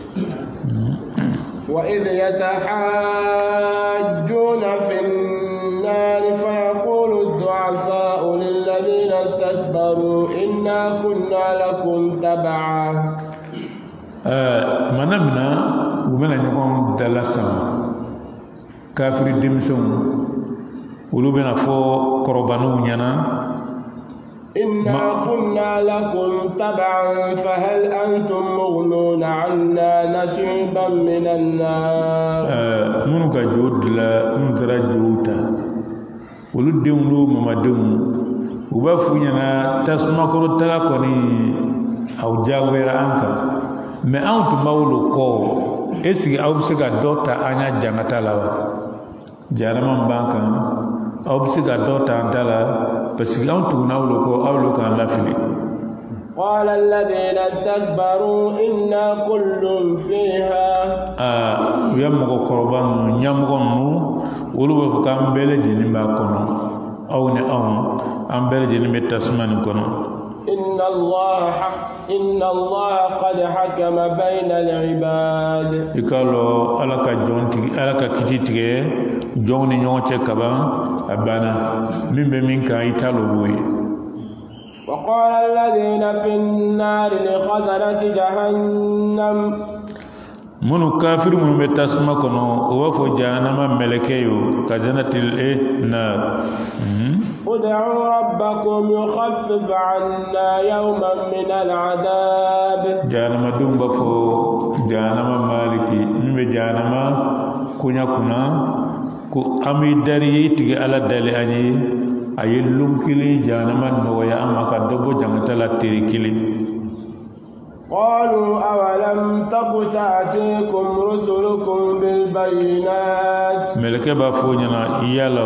وإذ يتحاجون في النار فيقول الضعفاء للذين استكبروا إنا كنا لكم تبعا. manamina u bɛna ɲɔgɔn dala sama kafiri denmisɛnw olu bɛna fɔ kɔrɔbanuw ɲɛna. إنا كنا لكم تبعا فهل أنتم مغنون عنا نصيبا من النار. minnu ka jo dilan minnu taara jow ta olu denw n'o mamadenw u b'a f'u ɲɛna tasumakɔrɔ taga kɔni aw jagoyara an kan mais anw tun b'aw lo kɔ est ce que aw bɛ se ka dɔ ta an ya jangata la wa jahanama min b'an kan aw bɛ se ka dɔ ta an ta la parce que anw tugunna aw lo kɔ aw lo k'an lafili. قال الذين استكبروا إنا كل فيها. aa u ye mɔgɔkɔrɔba ninnu ɲɛmɔgɔ ninnu olu b'a fɔ k'an bɛɛ lajɛlen b'a kɔnɔ aw ni anw an bɛɛ lajɛlen bɛ tasuma nin kɔnɔ. إن الله حق إن الله قد حكم بين العباد. ikalo ala ka jɔn tigi ala ka kiti tigɛ jɔnw ni ɲɔgɔn cɛ kaban a banna min bɛ min kan i t'a lo b'o ye. وقال الذين في النار لخزنة جهنم. minnu kafiri minnu bɛ tasuma kɔnɔ o b'a fɔ jahanama mɛlɛkɛ yo kazanatil e na. ادعوا ربكم يخفف عنا يوما من العذاب. jahanama denw b'a fɔ jahanama maliki min bɛ jahanama koɲa kunna ko an bɛ dari ye tigɛ ala dali an ye a ye lon kelen jahanama nɔgɔya an ma ka dɔ bɔ jangata la teri kelen. قالوا أولم تك تأتيكم رسلكم بالبينات. mɛlɛkɛ b'a fɔ ɲɛna yala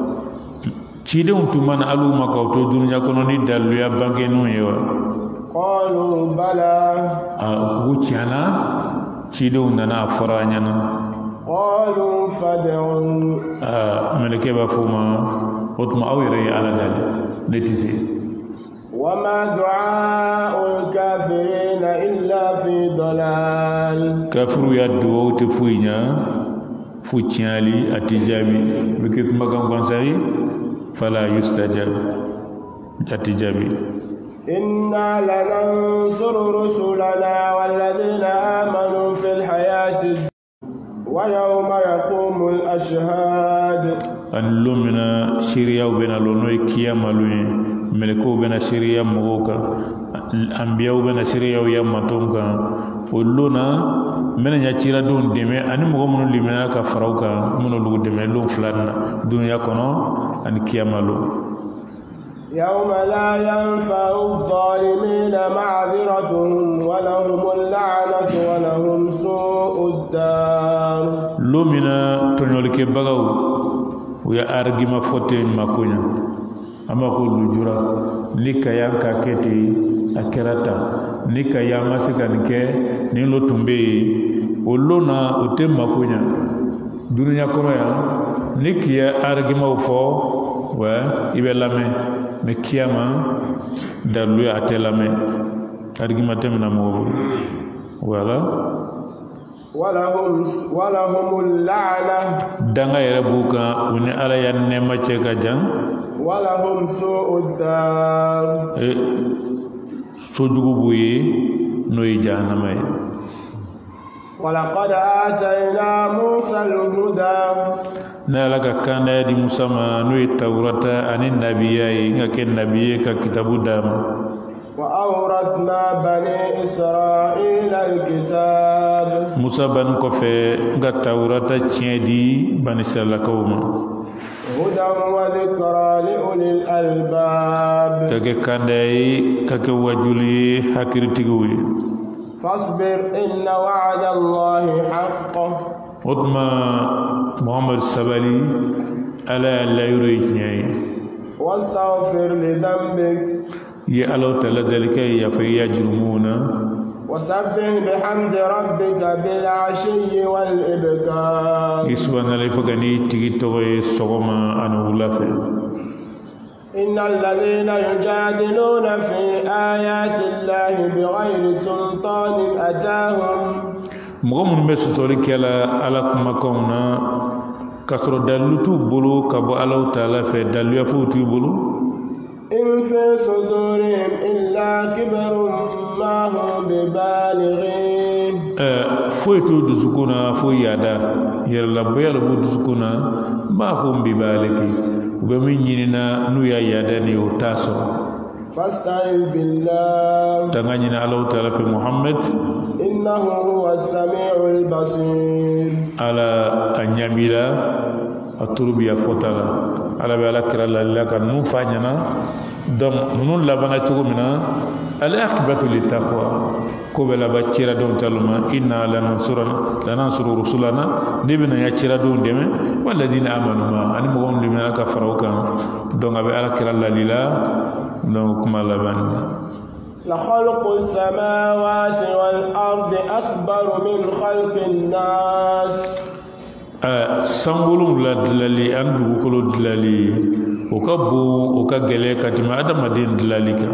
cidenw tun mana alu ma k'aw to dunuya kɔnɔ ni daluya bangennu ye wa. قالوا بلى. u tiɲɛna cidenw nana a fɔra a ɲɛna. قالوا فادعوا. mɛlɛkɛ b'a fɔ ma o tuma aw yɛrɛ ye ala dali ne tɛ se. وما دعاء الكافرين إلا في ضلال. kafiru ya duwaw tɛ foyi ɲa fo tiɲɛli a tɛ jaabi bɛ kɛ kumakan gansan ye fala yustajab a tɛ jaabi. إنا لننصر رسلنا والذين آمنوا في الحياة ويوم يقوم الأشهاد. أن لمنا سيريا وبنا لونوي كياما لوين ملكو بنا سيريا موكا الأنبياء بنا سيريا وياماتوكا ولونا من يأتيرا دون دمي أني مغمون لمنا كفراوكا من لو دمي لون فلانا دنيا كنا أن كياما لو. يوم لا ينفع الظالمين معذرتهم ولهم اللعنة ولهم سوء الدار. لومنا تنولك بغاو ويا أرجما فوتين ماكونا أما كل جورا لك يانكا كتي akirata ni ka yama se kan ke ni lo tumbe o lona o te makunya dunya kono ya ni kiya argima fo wa ibe lame me kiyama dalu atelame argima temna mo wala walahum walahumul la'na danga yere buka uni ala yan nema ce ka jang walahum su'ud dar e sojugu buyi noy jahannama yi walaqad atayna musa al-huda na laka kana di musa ma noy tawrata anin nabiyai ngake nabiye ka kitabu dama وأورثنا بني إسرائيل الكتاب موسى بن كوفي غتاورات تشيدي بني إسرائيل كوما هدى وذكرى لأولي الألباب كاكي كانداي كاكي وجولي حكرتيغوي فاصبر إن وعد الله حق وطما محمد السبالي ألا لا يريد واستغفر لذنبك يا الله تعالى ذلك يفيا جرمونا وسبح بحمد ربك بالعشي والإبكار سبحان الله فغني تيجي توي سوما انا ولا في إن الذين يجادلون في آيات الله بغير سلطان أتاهم مغمون بسطوري كلا على كما كونا كثر دلوتو بلو كبو الله تعالى في دلو يفوتو بلو إن في صدورهم إلا كبر ما هم ببالغين فويتو دسكونا فويادا يلا بيلا دسكونا ما هم ببالغين وبمن يننا نويا يادني وتاسو فاستعذ بالله تغنينا الله تعالى في محمد إنه هو السميع البصير على أنياميلا التربية فوتالا ala be ala kira la la kan nu fanyana donc nunu labana chugo mina al aqibatu lit taqwa ko be la ba cira don taluma inna lanansura lanansuru rusulana dibina ya cira don deme walladina amanu ma ani mo gom dimina ka farauka donc abe ala kira la lila donc kuma laban لخلق السماوات والأرض أكبر من خلق الناس sangulum la dilali an dugukolo dilali o ka bon o ka gɛlɛ ka tɛmɛ adamaden dilali kan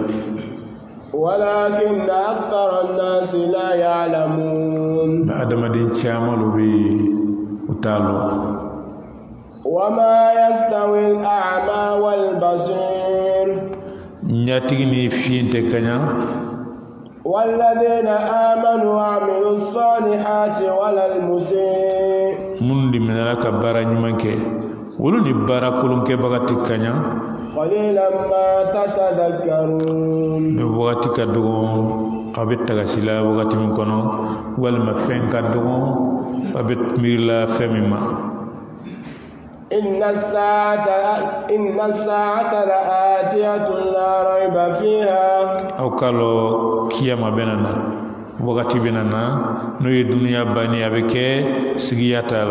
walakin akthara an-nas la ya'lamun adamaden caman lo bɛ o t'a lɔn wama yastawi al-a'ma wal-basir ɲatigi ni fiɲɛ tɛ kaɲa والذين آمنوا وعملوا الصالحات ولا المسيء من دمنا كبارا نيمانك ولو ني بارا كولون كي باغاتي كانيا قليلا ما تتذكرون بوغاتي كدو ابيت تغاسيلا بوغاتي من كونو والما فين كدو ابيت ميرلا فميما إن الساعة إن الساعة لآتية لا ريب فيها أو قالوا كيما بيننا وقتي بيننا نوي الدنيا بني أبيك سجياتا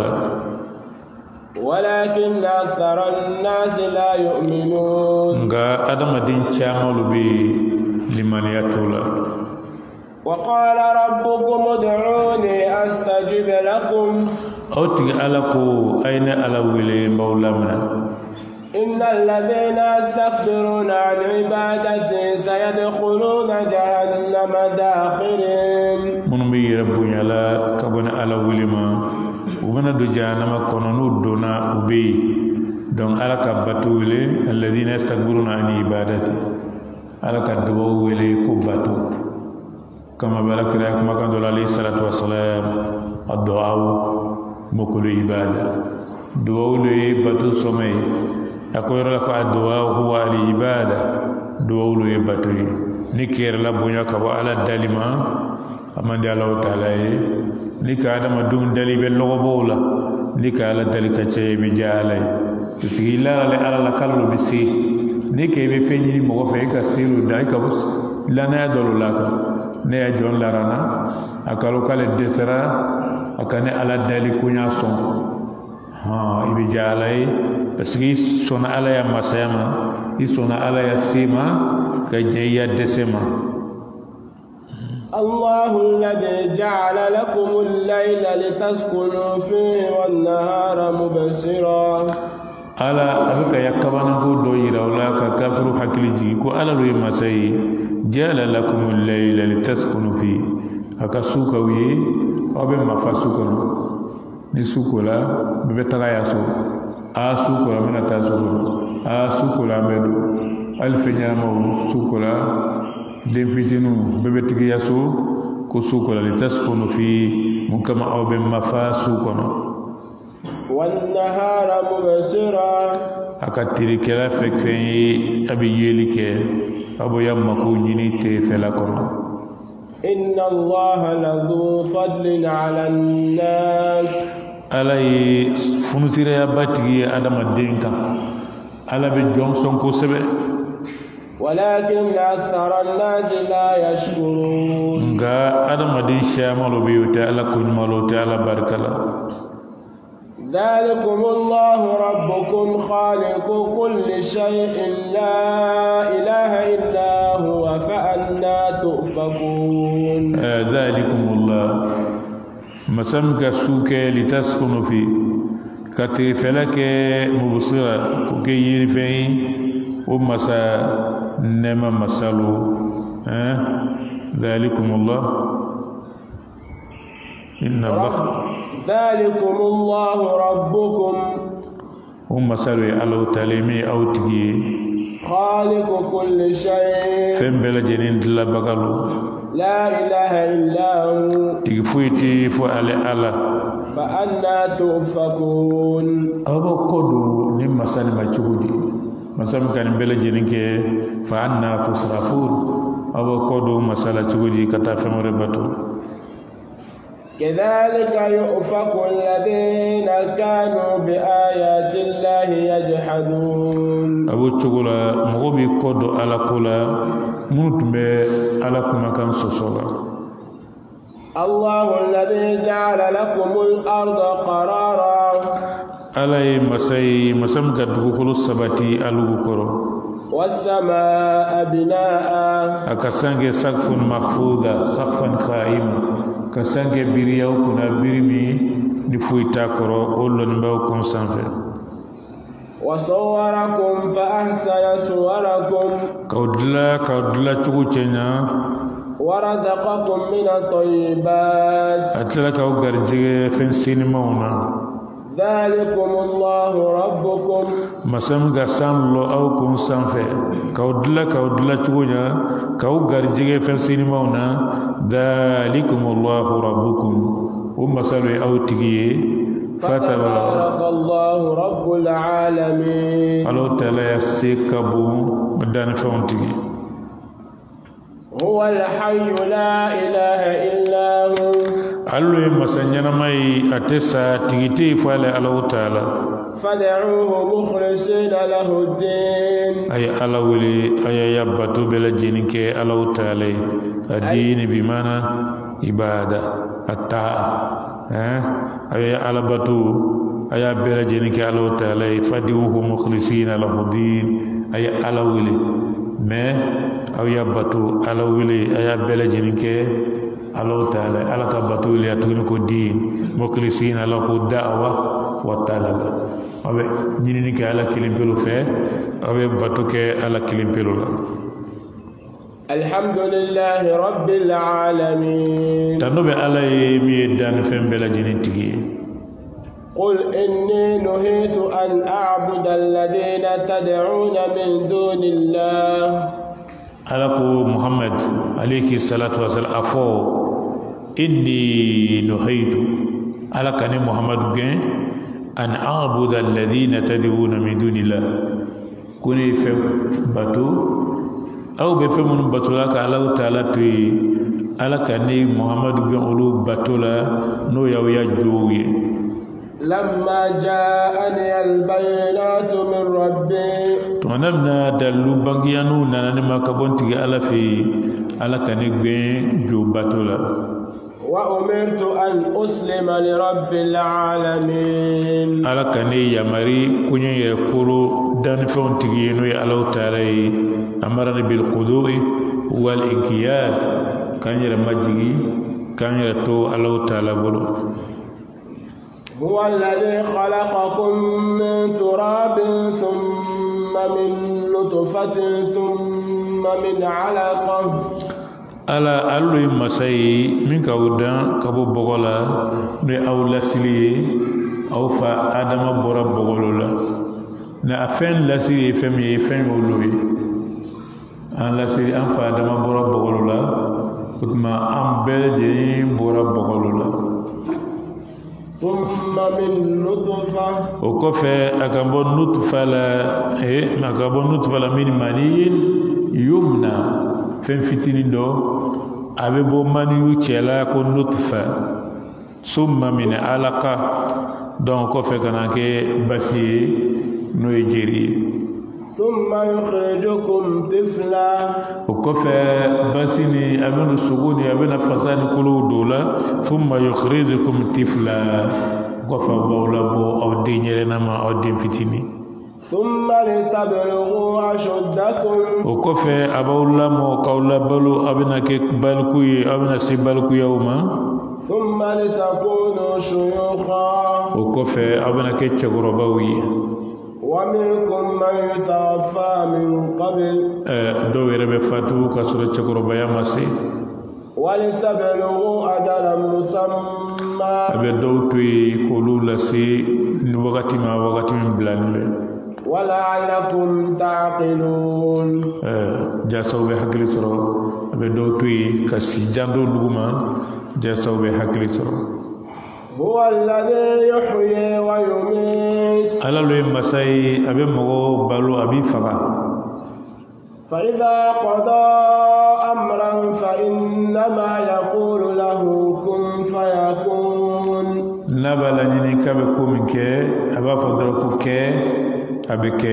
ولكن أكثر الناس لا يؤمنون غا أدم الدين شامل بي لمن يتولى وقال ربكم ادعوني أستجب لكم أو تجعلكم أين على ولي مولانا إن الذين يستكبرون عن عبادتي سيدخلون جهنم داخرين من بي ربنا على كبنا على ولي ما ومن دو جهنم كونو دونا وبي دون على كبتو ولي الذين يستكبرون عن عبادتي على كدو ولي كبتو كما بلغ كما كان عليه الصلاة والسلام الدعاء مكل عبادة دعاء لي باتو سمي أقول لك الدعاء هو العبادة دعاء لي باتو نكير لا بنيا كوا على دالما أمان دي الله تعالى نك آدم دون دالي باللغبولا نك على دالي كتشي بجالي تسيلا لا على لا كلو بسي نك بفني مغفى كسيرو دايك بس لا نادلو لك نيا جون لارنا أكلو كله دسرا akane ala dali kunya son ha ibi jalai paski sona ala ya masayama i sona ala ya sima ka jeya desema الله الذي جعل لكم الليل لتسكنوا فيه والنهار مبصرا ala abika yakabana go do yira wala ka kafiru hakiliji ko ala lo masai jala lakum al-layla litaskunu fi aka suka wi obe mafasuko ni sukola bebe taga yaso a sukola mena ta sukola a sukola medu alfenya mo sukola defisinu bebe tigi yaso ko sukola litaskunu fi mukama obe mafasuko والنهار مبصرا akatiri kela fekfeyi abi yelike abo yamma ko nyini te fela kono inna allaha ladhu fadlin ala an-nas alay funutire abati adama denka ala be johnson ko sebe walakin akthara an-nas la yashkurun nga adama din shamalo be yote ala ko nyumalo te ala barkala ذلكم الله ربكم خالق كل شيء لا إله إلا هو فأنا تؤفكون ذلكم الله مسمك سوك لتسكنوا فيه كتي فلك مبصرة كي يرفعين ومسا نما مسالو ذلكم الله إن الله ذلكم الله ربكم هم مسالو على تعليمي أو تجي خالق كل شيء فم بلا جنين دلا بقالو لا إله إلا هو تيجي فويتي فو على الله فأنا تؤفكون أبو كودو نم مسال ما تشوفي مسال كان بلا جنين كه فأنا تصرفون أبو كودو مسال تشوفي كتا فم ربطو كذلك يؤفك الذين كانوا بآيات الله يجحدون أبو تقولا مغبي كودو على كولا موتبه على كما كان سوسولا الله الذي جعل لكم الأرض قرارا علي مساي مسام كدو كلو سباتي ألو كورو والسماء بناء أكسانجي سقف محفوظة سقفا قائما كسانجي بيرياو كنا بيرمي نفويتا كورو أولو نباو كون سانفي وصوركم فأحسن صوركم كودلا كودلا تشوكو تشينا ورزقكم من الطيبات أتلا كاو غارجي فين سينماونا ذلكم الله ربكم مسام غسام لو أو كون سانفي كودلا كودلا تشوكونا كاو غارجي فين سينماونا ذلكم الله ربكم ومسالو أو تيجي فتبارك الله رب العالمين الله تعالى يسيكبو بدان فونتي هو الحي لا إله إلا هو الله مسنينا ماي أتسا تيجي فعل الله تعالى فدعوه مخلصين له الدين أي الله ولي أي يبتو بلا جنك الله تعالى الدين بمعنى عبادة الطاعة أي على بتو أي بلا جنك الله تعالى فدعوه مخلصين له الدين أي على ولي ما أو يبتو على ولي أي بلا جنك الله تعالى على كبتو ليتونك الدين مخلصين له الدعوة والطلب أبي جنينك على كلمة بلو فيه أبي بتوك على كلمة بلو الحمد لله رب العالمين تنوبة على ميدان فين بلا جنتي قل إني نهيت أن أعبد الذين تدعون من دون الله على محمد عليه الصلاة والسلام أفو إني نهيت على كان محمد جن أن أعبد الذين تدعون من دون الله كوني في باتو أو بفهم بطلك على تعالى تي على كني محمد جنولو بطلا نو يو يجوي لما جاءني البينات من ربي تمنبنا دلو بانيانو نانا ما كبنتي على في على كني جن جو بطلا وأمرت أن أسلم لرب العالمين على كني يمري كوني يكولو dani fon tigino ya Allah ta'ala amarani bil qudu'i wal inkiyat kanyira majigi kanyira to Allah ta'ala bolo هو الذي خلقكم من تراب ثم من نطفة ثم من علقة ala allu masai min ka udan kabo bogola ne awla siliye aw fa adama bora bogolola na afen la siliye femi fen woluwi an la siliye an fa adama bora bogolola utma am bele bora bogolola ثم من نطفة وكفى أكبر نطفة لا إيه أكبر نطفة لا من مني يمنى فين فتنين دو أبي بوماني يشيلا كون نطفة ثم من علقة دون كفى كناك بسي نويجري ثم يخرجكم طفلا وكفى بسني أبن السجون أبن فساد كلو دولا ثم يخرجكم طفلا وكفى بولا بو أو دين يلنما أو دين فتني ثم لتبلغوا أشدكم وكفى أبولا مو قولا بلو أبن كبالكوي أبن سبالكوي يوما ثم لتكونوا شيوخا وكفى أبن كتشغربوي ومنكم من يتوفى من قبل دو يربي فاتو كسر تشكربيا ماسي ولتبلغوا أجلا مسمى أبي دو توي كولو لسي وقت ما وقت من بلان ولعلكم تعقلون جاسو بحقل سرو أبي دو توي كسي جاندو لغما جاسو بحقل سرو هو الذي يحيي ويميت على لوي مساي أبي مغو بالو أبي فقا فإذا قضى أمرا فإنما يقول له كن فيكون نبلا نيني كابكو منك أبا فضلكو كي أبك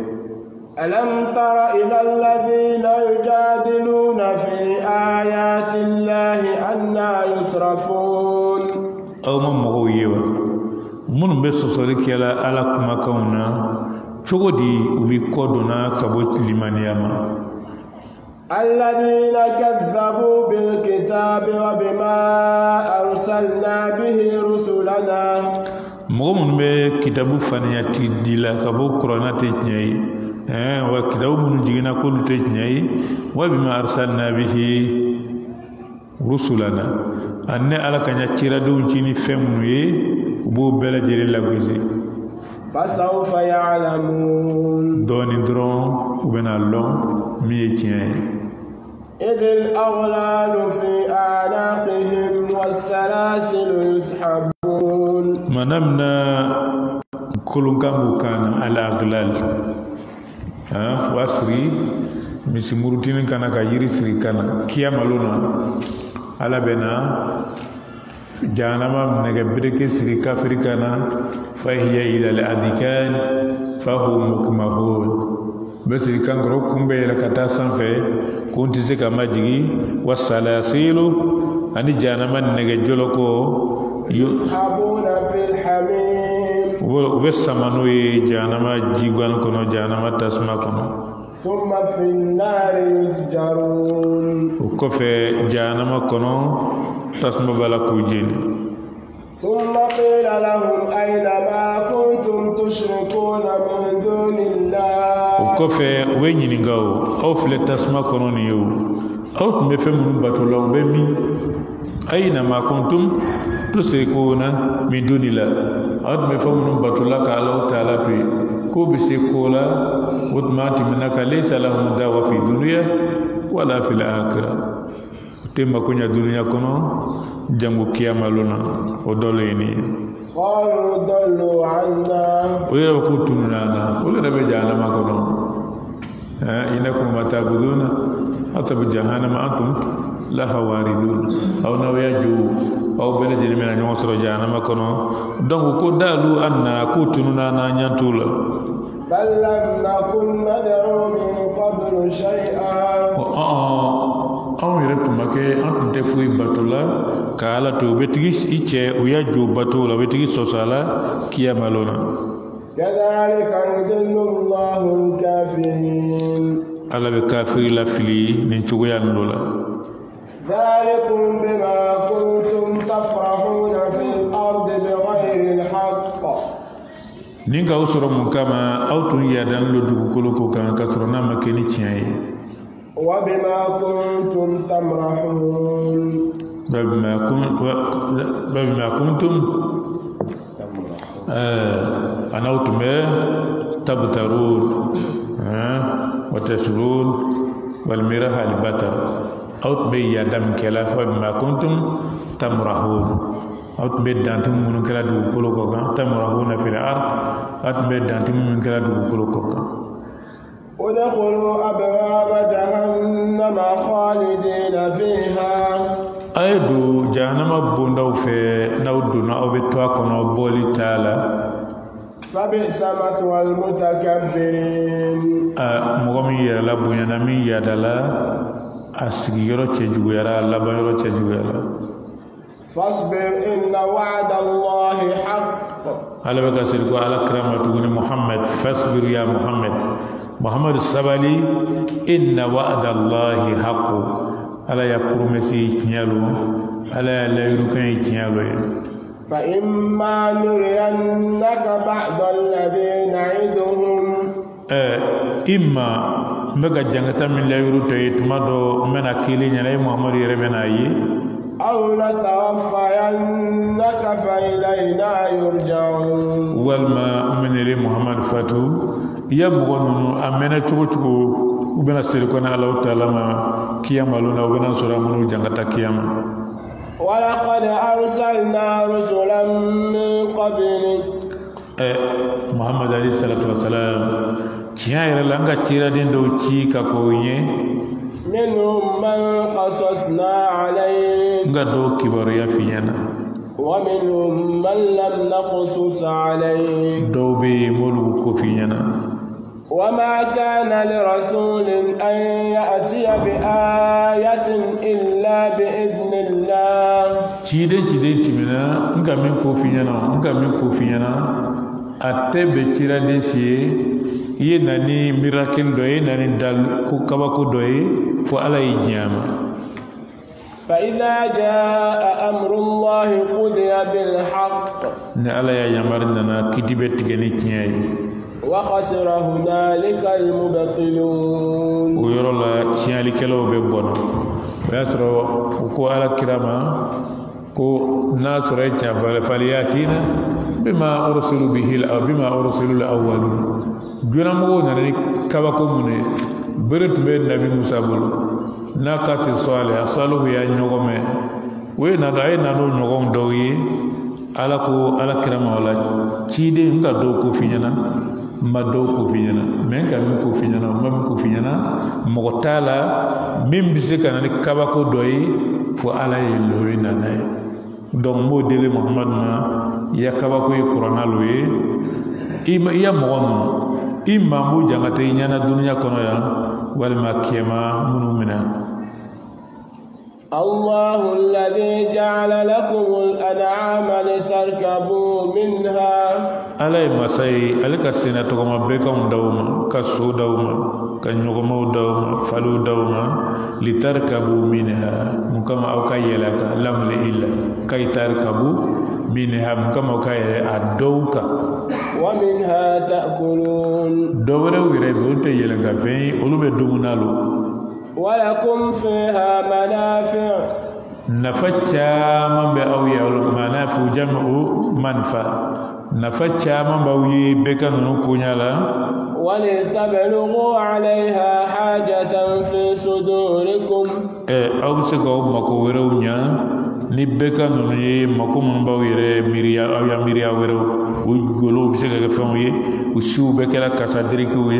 ألم تر إلى الذين يجادلون في آيات الله أنى يصرفون aw ma mɔgɔw ye wa minnu bɛ sɔsɔli kɛla ala kumakanw na cogo di u bɛ kɔ donna ka bɔ limaniya ma الذين كذبوا بالكتاب وبما أرسلنا به رسلنا mɔgɔ minnu bɛ kitabu faniya ti di la ka bɔ kuranna tɛ tiɲɛ ye ɛɛ wa kitabu minnu jiginna k'olu tɛ tiɲɛ ye wa bima arsalna bihi rusulana anne ala kanya cira dun cini femu ye bo bela jere la gozi fasawfa ya'lamun doni dron ubena lon mi tien idil aghlalu fi a'naqihim was-salasil yushabun manamna kulungamu kana ala aghlal ha wasri misimurutini kana ka yiri siri kana kiyamaluna ala bena janama nege bireke siri kafiri kana fahiya ila al-adikan fahum mukmahun besiri kangro kumbe la kata sanfe kunti se kama jigi wasalasilu ani janama nege joloko yushabuna fil hamim wo besamanu janama jigwan kono janama tasma kono ثم في النار يسجرون وكفى جهنم كنو تسمى بلا كوجين ثم قيل لهم أين ما كنتم تشركون من دون الله وكفى وين ينغاو أو فل تسمى كنو نيو أو تمفهم باتولو بمي أين ما كنتم تشركون من دون الله أو تمفهم باتولا كالله تعالى بي ko bisi kola wutmati minaka laysa lahum dawa fi dunya wala fil akhirah temba kunya dunya kono jangu kiyama lona o doleni qalu dallu anna oya ko tunana wala dabe jahannama kono ha inakum matabuduna atab jahannama antum la hawaridun aw nawaju aw bele jeni mena nyosoro jahannama kono donc ko dalu anna ko tunana nyantula بل لم نكن ندعو من قبل شيئا أو يرتم كي أنت تفوي بطلا كالا تو بتجيس إيشة ويا جو بطلا بتجيس سوسالا كيا مالونا كذلك يضل الله الكافرين على بكافر لا فلي نشوف يا نولا ذلكم بما كنتم تفرحون في الأرض بغير الحق نينكا وسر من كما أو تنيا دان لدو كلوكو كان كسرنا مكني تشاي وبما كنتم تمرحون بما كنتم بما كنتم أنا أوتم تبترون وتسرون والمرح البتر أوتم يدم كلا وبما كنتم تمرحون أوتم دانتم من كلا دو كلوكو كان تمرحون في الأرض أوتم دانتم من كلا دو كلوكو كان ادخلوا أبواب جهنم خالدين فيها أيدو جهنم بوندو في نودنا أو بتواكنا بولي تالا فبئس مثوى المتكبرين مغمي يلا بنيانا مي يدلا أسيغي يرو تشجو يلا لبا يرو تشجو يلا فاصبر إن وعد الله حق على بك سيدكو على كرامة محمد فاصبر يا محمد محمد السبالي إن وعد الله حق على يقول مسيح نيالو على لا يركن يتيالو فإما نرينك بعض الذي نعدهم إما مبقى جنگتا من لا يرتي تمادو من أكيلي نلاي محمد يرمنا أي أو نتوفينك فإلينا يرجعون والما من لي محمد فاتو يبغون أمنا تشكو تشكو وبنا سيركونا الله تعالى ما كياما لنا وبنا سورامونو جنگتا كياما ولقد أرسلنا رسلا من قبلك محمد عليه الصلاة والسلام تيا يرلانغا تيرا دين دو تي كاكويني منهم من قصصنا عليك غدو كبار يا فينا ومنهم من لم نقصص عليك دو بي مولو كوفينا وما كان لرسول أن يأتي بآية إلا بإذن الله تيدين تيدين تمنا نكا من كوفينا نكا من كوفينا أتبع تيرا ديسي يناني ميراكل دوي ناني دال كوكاباكو دوي فعلا يجياما فإذا جاء أمر الله قضي بالحق نعلا يا يمارنا كتبت جنيتني وخسر هنالك المبطلون ويرى الله شيالي كلو بيبونا ويسرى وكو على كراما كو ناس ريتشا فلياتينا بما أرسلوا به أو بما أرسلوا الأولون جونا مو ناني كباكو مني برت بين نبي موسى بولو ناقات الصالح صالح يا نيوغومي وين ناداي نانو نيوغوم دوي على كو على كراما ولا تشيدي نغا دوكو فينا ما دوكو فينا من كان مكو فينا ما مكو فينا مغتالا ميم بيسكا ناني كباكو دوي فو على يلوي ناناي donc mo dele muhammad ma ya kabako yi qur'ana loye ima ya mo imma mo jangate nyana dunya kono ya wal makiyama munumina الله الذي جعل لكم الأنعام لتركبوا منها علي مساي عليك السنة كما بكم دوما كسو دوما كنيوغمو دوما فلو دوما لتركبوا منها مكما أو كيلك لم إلا كي تركبوا منها مكما أو كي أدوكا ومنها تأكلون دورة ويربون تيلك فين أولو بدومنالو ولكم فيها منافع نفتشا من بأويا منافع جمع منفع نفتشا من بأويا بكن نكونيالا ولتبلغوا عليها حاجة في صدوركم أو سكوا مكويرونا نبكا نوني مكو من بأويا ميريا أو يا ميريا ويرو ويقولوا بسكوا كفاوي وشو بكلا كسادريكوي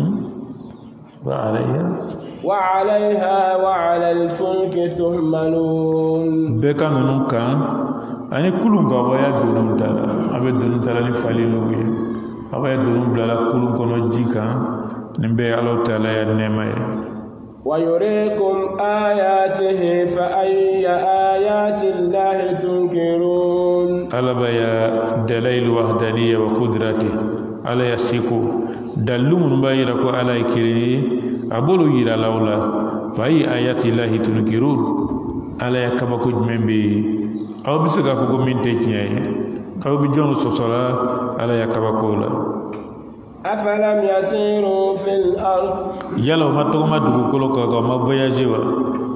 وعليها وعليها وعلى الفلك تحملون بكا نونكا أنا كلهم كوايا دونم تلا أبي دونم تلا نفعلينوي أبي دونم بلا كلهم كنوا جيكا نبي الله تعالى ينمي ويريكم آياته فأي آيات الله تنكرون ألا بيا دليل وحدانية وقدرته ala ya siko dallu mun ba yira ko ala ikiri abulu yira lawla fa yi ayati llahi tunkirun ala ya kaba ko membe aw bisaga ko min te tiyaye aw bi jonu sosola ala ya kaba ko la afalam yasiru fil ard yalo matto ma dugu kolo ko ma voyager wa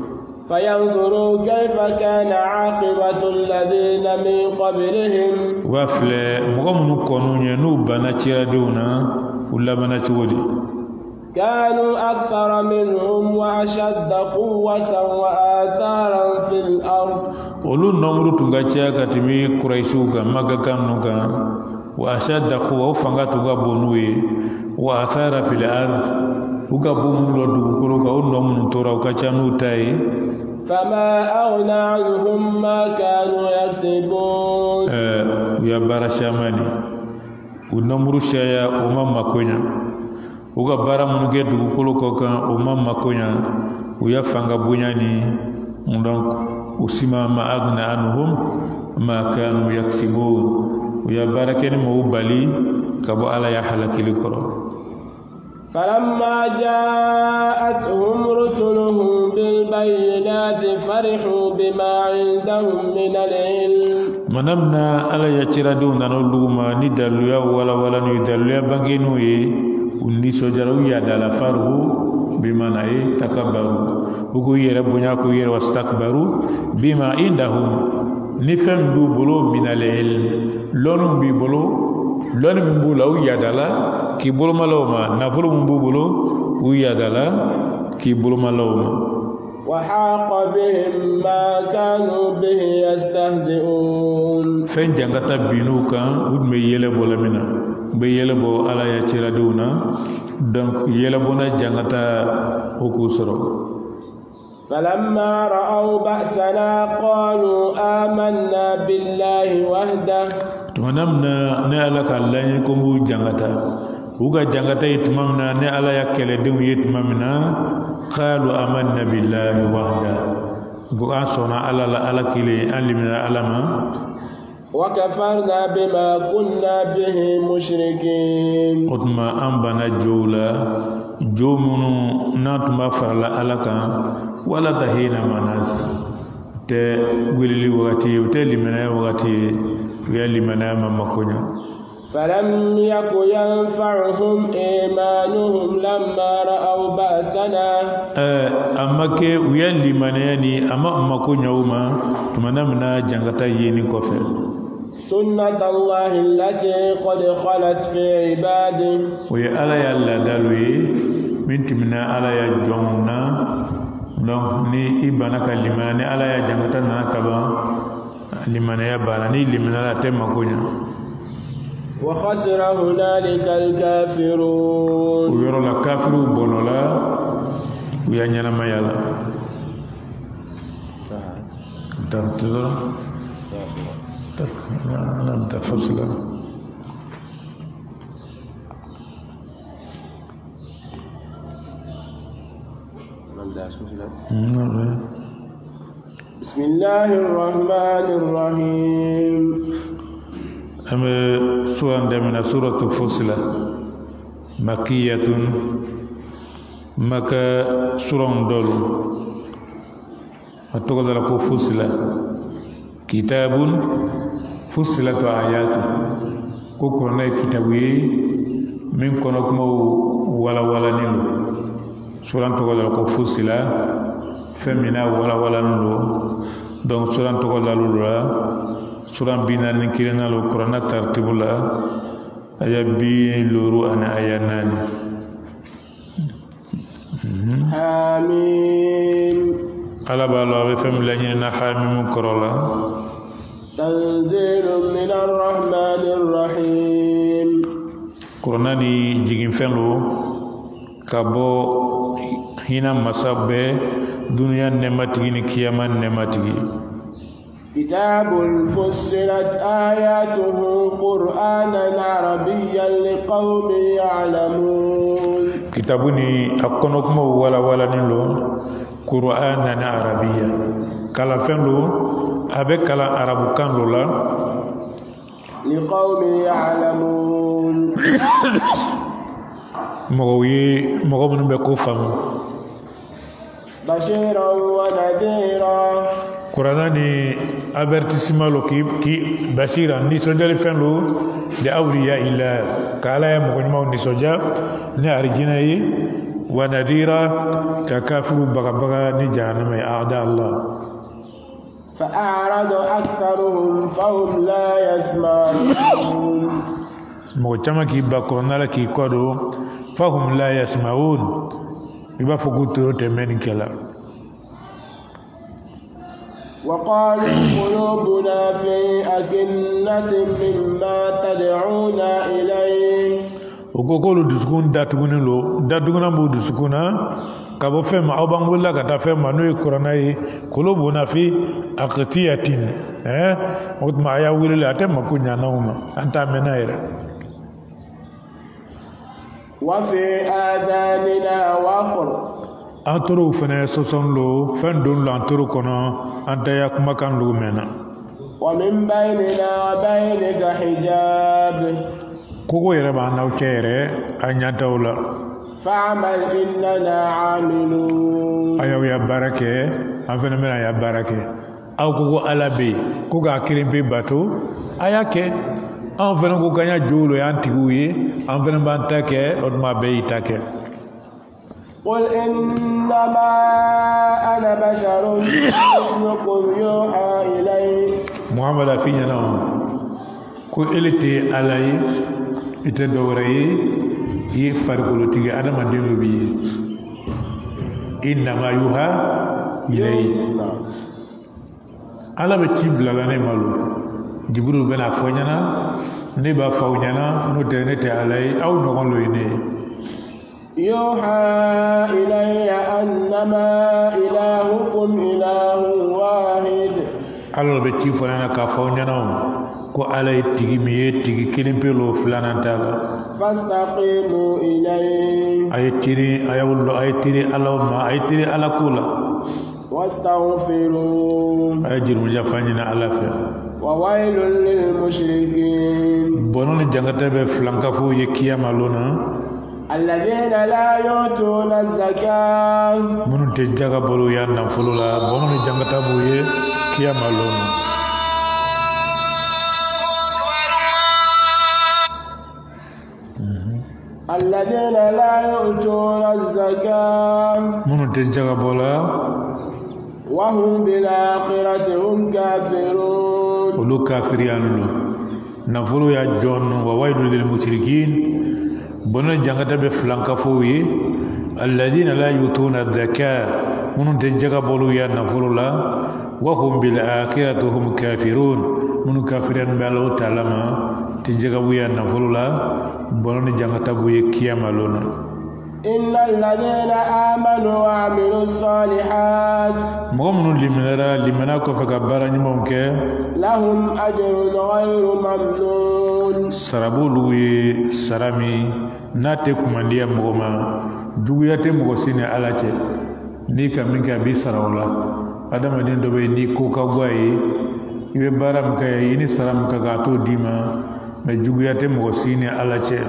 فينظروا كيف كان عاقبة الذين من قبلهم وافل مغم كونو نو بنا تشادونا ولا بنا تشودي كانوا أكثر منهم وأشد قوة وآثارا في الأرض ولو نمرو تنغاتيا كاتمي قريشوغا ماغا كانوغا وأشد قوة فانغاتوغا بونوي وآثارا في الأرض uga bomu lo dugu kolo ka o nomu tora o ka ca n'u ta ye فما أغنى عنهم ما كانوا يكسبون u ya baara caman de u nomuru caya o ma mako ɲa u ka baara minnu kɛ dugukolo kɔ kan o ma mako ɲa u ya fanga bonya ni donc u sima ma agna anhum ma kanu yaksibun u ya baara kɛ ni mɔgɔw bali ka bɔ ala ya halakili kɔrɔ فلما جاءتهم رسلهم بالبينات فرحوا بما عندهم من العلم منمنا على يتردون نلوما ندلوا ولا ولا ندلوا بانغينو وني سوجروا يدلا فرحوا بما ناي تكبروا وكو يربنا كو ير واستكبروا بما عندهم نفهم دو بلو من العلم لونم بي بلو لونم بلو يدلا ki boloma lawma nafulu mun bubulo wiya dala ki boloma lawma wa haqa bihim ma kanu bihi yastahzi'un fen jangata binu kan udme yele bolamina be yele bo ala ya tiraduna donc yele bona jangata okusoro فلما رأوا بأسنا قالوا آمنا بالله وحده تمنمنا نالك الله يكون جangata uga jangata itmamna ne ala ya kele dew yitmamna qalu amanna billahi wahda go asona ala la ala kile alimna alama wa kafarna bima kunna bihi mushrikin utma ambana jawla jomunu natuma farla alaka wala tahina manas te gwili wakati te limana wakati ya limana mamakonya فلم يكن ينفعهم إيمانهم لما رأوا بأسنا أما كي ويالي منياني أما أما كون يوما تمنامنا جنغتا يني كفر سنة الله التي قد خلت في عباده ويا ألا يالا دالوي من تمنا ألا يا جمنا donc ni ibana ka limana ni ala ya jangata na kaba limana ya bana ni limana la tema konya وخسر هنالك الكافرون ويرى الكافر بونولا ويانينا ما يلا تنتظر لم تفصل بسم الله الرحمن الرحيم أما سورة من سورة فصلة مكية مكة سورة دول أتوقع لك فصلة كتاب فصلة آياته كوكونا كتابي من كونكم ولا ولا نيلو سورة أتوقع لك فصلة فمنا ولا ولا نيلو donc سورة أتوقع لك Surah bina ni kirana lo Qur'ana tartibula aya bi luru ana aya nani Hamim ala bala wa fam la na hamim korola tanzilun minar rahmanir rahim Qur'ana ni jigin fenlo kabo hina masabbe dunya nematigi ni kiyama nematigi كتاب فصلت آياته قرآنا عربيا لقوم يعلمون كتابني أكونكم ولا ولا نلو قرآنا عربيا كلا فنلو أبي كلا عرب كان لولا لقوم يعلمون مغوي مغومن بكوفم بشيرا ونذيرا قراني avertissement lo ki ki basira ni sojale fenlo de awliya illa kala ya mo ma ni soja ni arjina yi wa nadira ka kafiru baga baga ni jahannama ya aada Allah فأعرض أكثرهم فهم لا يسمعون mo chama ki bakona la ki kodo fahum la yasmaun iba fokuto te men kala وقالوا قلوبنا في أكنة مما تدعونا إليه ogogolo dusukun datuguni lo datuguna bu dusukuna kabo fema aw bangulla kata fema no qur'ana yi qulubuna fi aqtiyatin eh utma ya wulila tema kunya nauma anta menaira wa fi adanina waqr antoro fene soson lo fen don lo antoro kono anta ya kuma kan lu mena wa min bainina wa bainika hijab kogo yere ba naw cere anya tawla fa'amal innana 'amilun ayaw ya barake afena mena ya barake aw kogo alabe koga kirimbe bato ayake an fena ko kanya jolo ya antiguye an fena ban take odma be itake قل إنما أنا بشر مثلكم يوحى إلي محمد فينا كو إلتي علي إتدوري يفرقلو تيجي أنا ما دينو بي إنما يوحى إلي على بتشيب لغاني مالو جبرو بنا فونينا نبا فونينا نوترنتي علي أو نغلو إني يوحى إلي أنما إلهكم إله واحد Allah be ci fana ka fawnyana ko alay tigi miye tigi kilimpelo flana taga fastaqimu ilayhi ay tiri ayawlo ay tiri alawma ay tiri alakula wastaghfiru ay jiru jafanyina alafa wa waylun lil mushrikin bonon jangata be flanka fo ye kiyama lona الذين لا يؤتون الزكاة من تجاga bolu ya na fulula bonon jangata buye kiyama lona الذين لا يؤتون الزكاة من تجاga bola وهم بالآخرة هم كافرون ولو كافرين na fulu ya jon wa waylul lil mushrikin bonon jangata be flanka foyi alladina la yutuna dhaka munun tejaga bolu ya nafurula wa hum bil akhirati hum kafirun munun kafiran balo talama tejaga buya nafurula bonon jangata buye kiyama lona innal ladina amanu wa amilus salihat mu'minun limanara limana ko faga barani momke lahum ajrun ghayru mamnun sarabulu sarami nate kumandia mgoma duguyate mgo sine alache ni kaminka bi sarawla adama din dobe ni ko kagwai ibe baram kay ini saram kaga to dima me duguyate mgo sine alache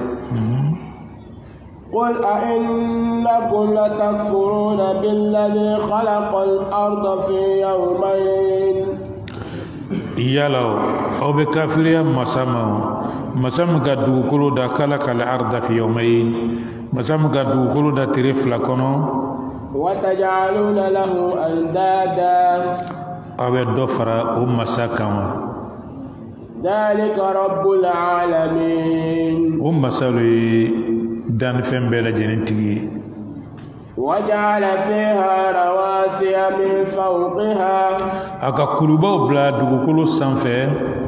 قل أئنكم لتكفرون بالذي خلق الأرض في يومين يالو أو بكافريا مسامو مسام قدو كلو دا خلق الأرض في يومين مسام قدو كلو دا تريف لكونو وتجعلون له أندادا أو الدفرة أم مساكما ذلك رب العالمين أم مسالي دان فين بلا جنتي وجعل فيها رواسي من فوقها aka kulubaw bla dugukolo sanfɛ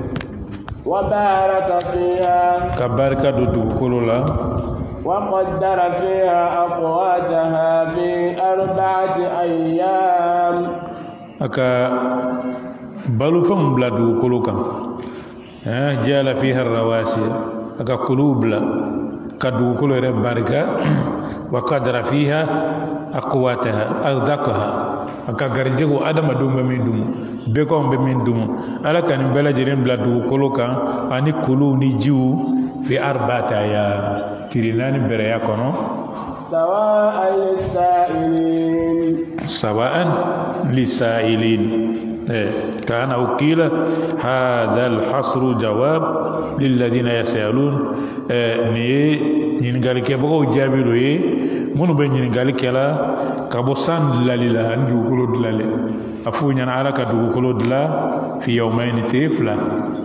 وبارك فيها ka barika do dugukolo la وقدر فيها أقواتها في أربعة أيام aka balufɛnw bila dugukolo kan eh jala fiha rawasi aka kulubla ka dugukolo yɛrɛ barika wa qadara fiha aqwataha ardaqaha aka garjego adama dum be min dum be ko be min dum ala kan bela jiren bla du koloka ani kulu ni jiwu fi arbata ya tirinani bere ya kono sawa'an lis-sa'ilin sawa'an lis-sa'ilin كان وكيل هذا الحصر جواب للذين يسألون ني نينغالي كبو جابيلو يي منو بن نينغالي كلا كابو سان دلالي ندو كولو دلالي افو نيان على كدو كولو دلا في يومين تيفلا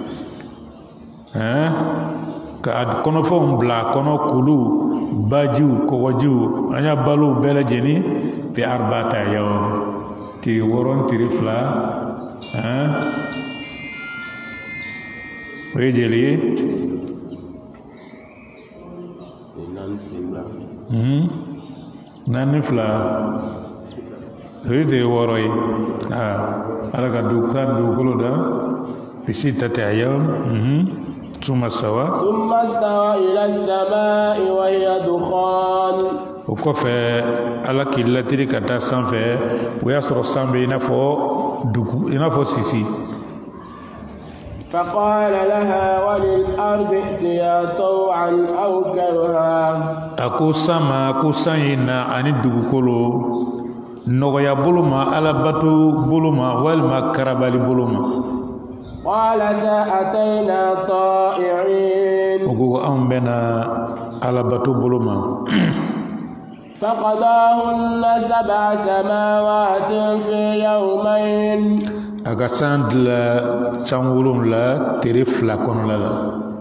ها كاد كونو فوم بلا كونو كولو باجو كوجو انيا بالو بلا جيني في اربعه يوم تي ورون تريفلا ها ويجلي هم نانفلا هيدي وروي ها على كدوكان دوكلو دا بستة أيام ثم استوى ثم استوى إلى السماء وهي دخان وكفى على كلا تلك تاسان في ويسر السماء ينفو دكو ينفو سيسي فقال لها وللأرض ائتيا طوعا أو كرها أكو سما أكو سينا عن الدكولو نوغيا بولما على باتو بولما والما كربالي بولما قالتا أتينا طائعين وقو أم بنا على باتو بولما فقضاهن سبع سماوات في يومين أكسان لا سانولون لا تريف لا كون لا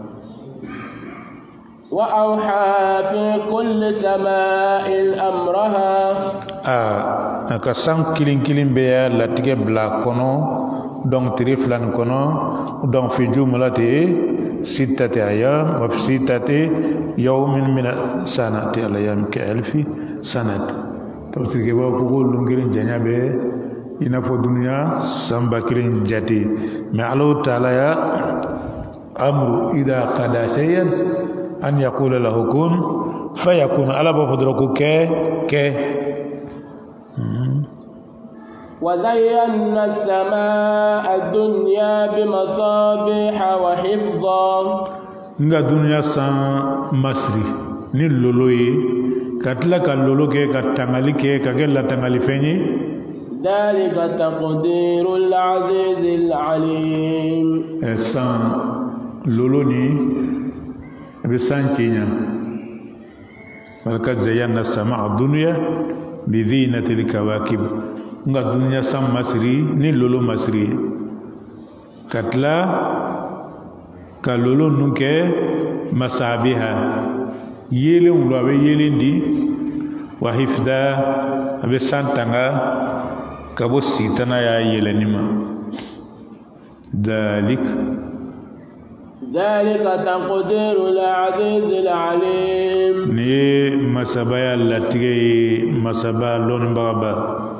وأوحى في كل سماء أمرها آه أكسان كلين كلين بيا لا تجيب لا كونو دون تريف لا كونو دون في جملة ستة أيام وفي ستة يوم من سنة الأيام كألف سنة تبصر كيف بقول لونجرين جنابه ينفو الدنيا سامبكرين جاتي معلو تعالى أمر إذا قضى شيئا أن يقول له كن فيكون على بفضلك ك ك وزينا السماء الدنيا بمصابيح وحفظا nga dunya san masri ni lolo ye katla ka lolo ke ka tangali ke ka gella tangali fenyi ذلك تقدير العزيز العليم san lolo ni be san tinya malaka zayyana samaa dunya bi zinatil kawakib nga dunya san masri ni lolo masri katla kalolo nuke masabiha yele ulo abe yele ndi wa hifda abe santanga kabo sitana ya yele nima dalik ذلك تقدير العزيز العليم ni masabaya latige masaba lon baba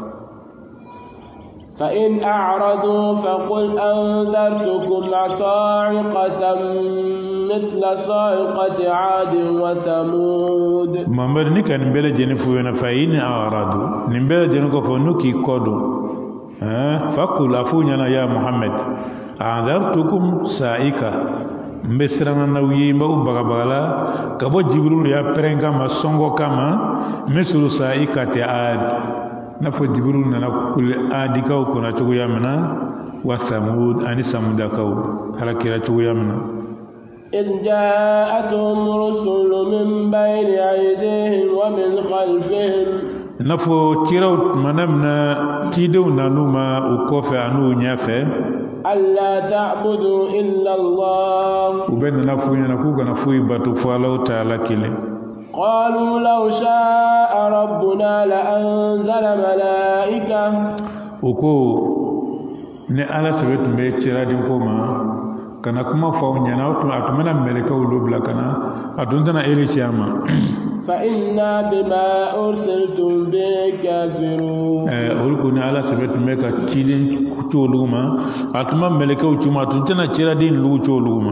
فإن أعرضوا فقل أنذرتكم صاعقة مثل صاعقة عاد وثمود محمد نكان بلا جنفو ينا فإن أعرضوا نبلا جنكو فنوكي كودو ها فقل أفونينا يا محمد أنذرتكم صاعقة mbesirana na wiyimba u bagabagala kabo jibril ya perenga masongo kama mesulu saikate ad nafo jibril na kul adikaw kuna chugo yamna wa thamud ani samuda kaw halakira chugo yamna إذ جاءتهم رسل من بين أيديهم ومن خلفهم nafo tiraw manamna tidew nanuma ukofe anu nyafe ألا تعبدوا إلا الله وبين نفو ينكوك نفو يباتو فالو تعالى كله قالوا لو شاء ربنا لأنزل ملائكة وكو ne ala sabet me tira din koma kana kuma fa nyana to atumana meleka ulubla kana adundana ele chama فإنا بما أرسلتم به كافرون أقولكم على سبت مكة تشيلين كتولوما أتمنى ملكه وتشوما تنتنا تشيلين لو تشولوما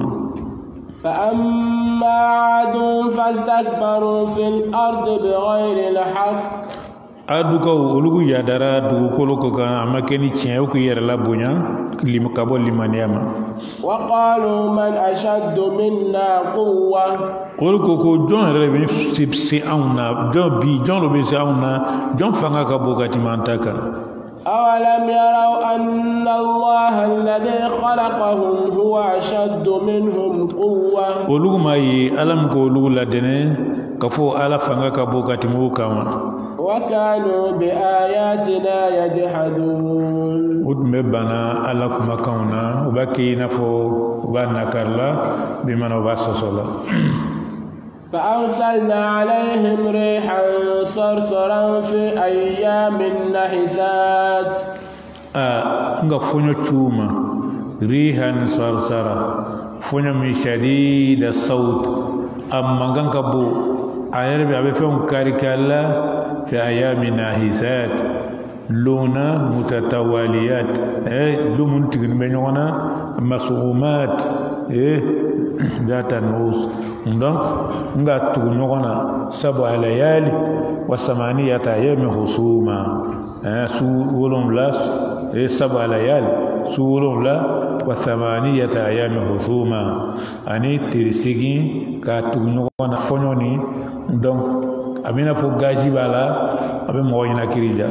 فأما عاد فاستكبروا في الأرض بغير الحق aduka olugu yadara dugukolo ko kan amakeni tiɲɛ ku yɛrɛ la bonya lim ka bɔ limaniyama wa qalu man ashaddu minna quwwa olu ko ko jɔn yɛrɛ bɛ se anw na jɔn bi jɔn lo bɛ se anw na jɔn fanga ka bon ka tɛmɛ an ta kan أولم يروا أن الله الذي خلقهم هو أشد منهم قوة olugu ma ye ala min ko olugu ladɛnɛ ka fɔ ala fanga ka bon ka tɛmɛ o kan wa وكانوا بآياتنا يجحدون o tun bɛ bana ala kumakanw na u b'a kɛ i n'a fɔ u b'a nakari la bi mana u b'a sɔsɔ la فأرسلنا عليهم ريحا صرصرا في أيام نحسات آه nga fonyo chuma rihan sarsara fonyo mi shadida saut amma nganga bu ayarbe abe fon karikala fi ayami nahisat luna mutatawaliyat eh lumun tigin menyona masuhumat eh data nus donc nga tugu nyogona sabu alayali wa samaniyata ayami husuma eh su wolon las eh sabu alayali su wolon la wa thamaniyata ayami husuma ani tirisigi ka tugu nyogona fonyoni donc amina fo gaji bala abe moyina kirija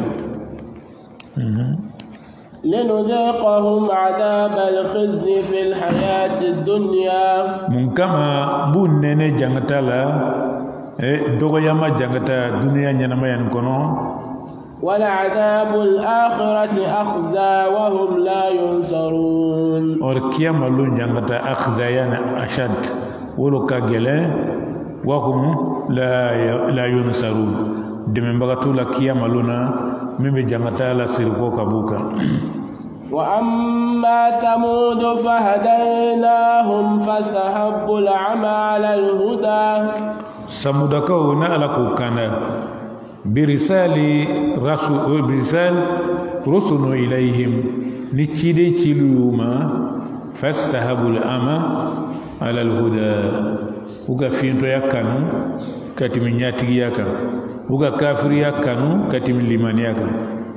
لنذيقهم عذاب الخزي في الحياة الدنيا من كما بنن جنتالا دوغ ياما جنتا دنيا نينما ينكونو ولعذاب الآخرة أخزى وهم لا ينصرون اور كيما لون جنتا أخزى يعني أشد ولو كاجله وهم لا لا ينصرون دمن بغتو لا كيما لونا من بجنتا لا سيركو كابوكا وأما ثمود فهديناهم فاستحبوا العمى على الهدى ثمود كونا لكو كان برسال رسول برسال رسل إليهم نتشيدي تشيلوما فاستحبوا العمى على الهدى وكا فينتو يكانو كاتم نياتي يكا وكا كافر يكانو كاتم لمن يكا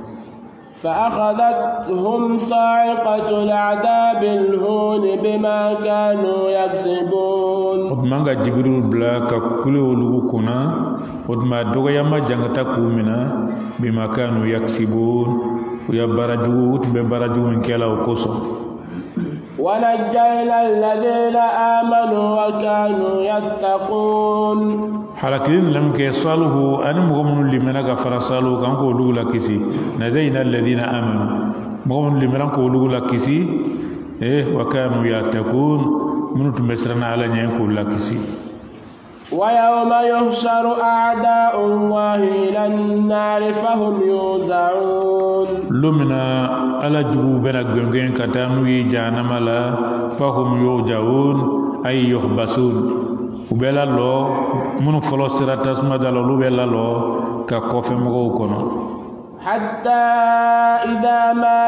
فأخذتهم صاعقة العذاب الهون بما كانوا يكسبون ومانغا جبريل بلا ككل ولوكنا وما دوغا يما جانغتا كومنا بما كانوا يكسبون ويا برجو ببرجو من كلا وكوسو ونجينا الذين آمنوا وكانوا يتقون حلقين لم كيصالوه أن مغمن لمن غفر صالوه كان قولوا لكسي نجينا الذين آمنوا مغمن لمن قولوا لكسي إيه وكانوا يتقون من تمسرنا على نيكول لكسي ويوم يحشر أعداء الله إلى النار فهم يوزعون لمنا على جبوبنا جنجين كتامي جهنم لا فهم يوزعون أي يحبسون وبلا لو من فلوس راتسما دالو بلا لو ككوفي مغوكونا حتى إذا ما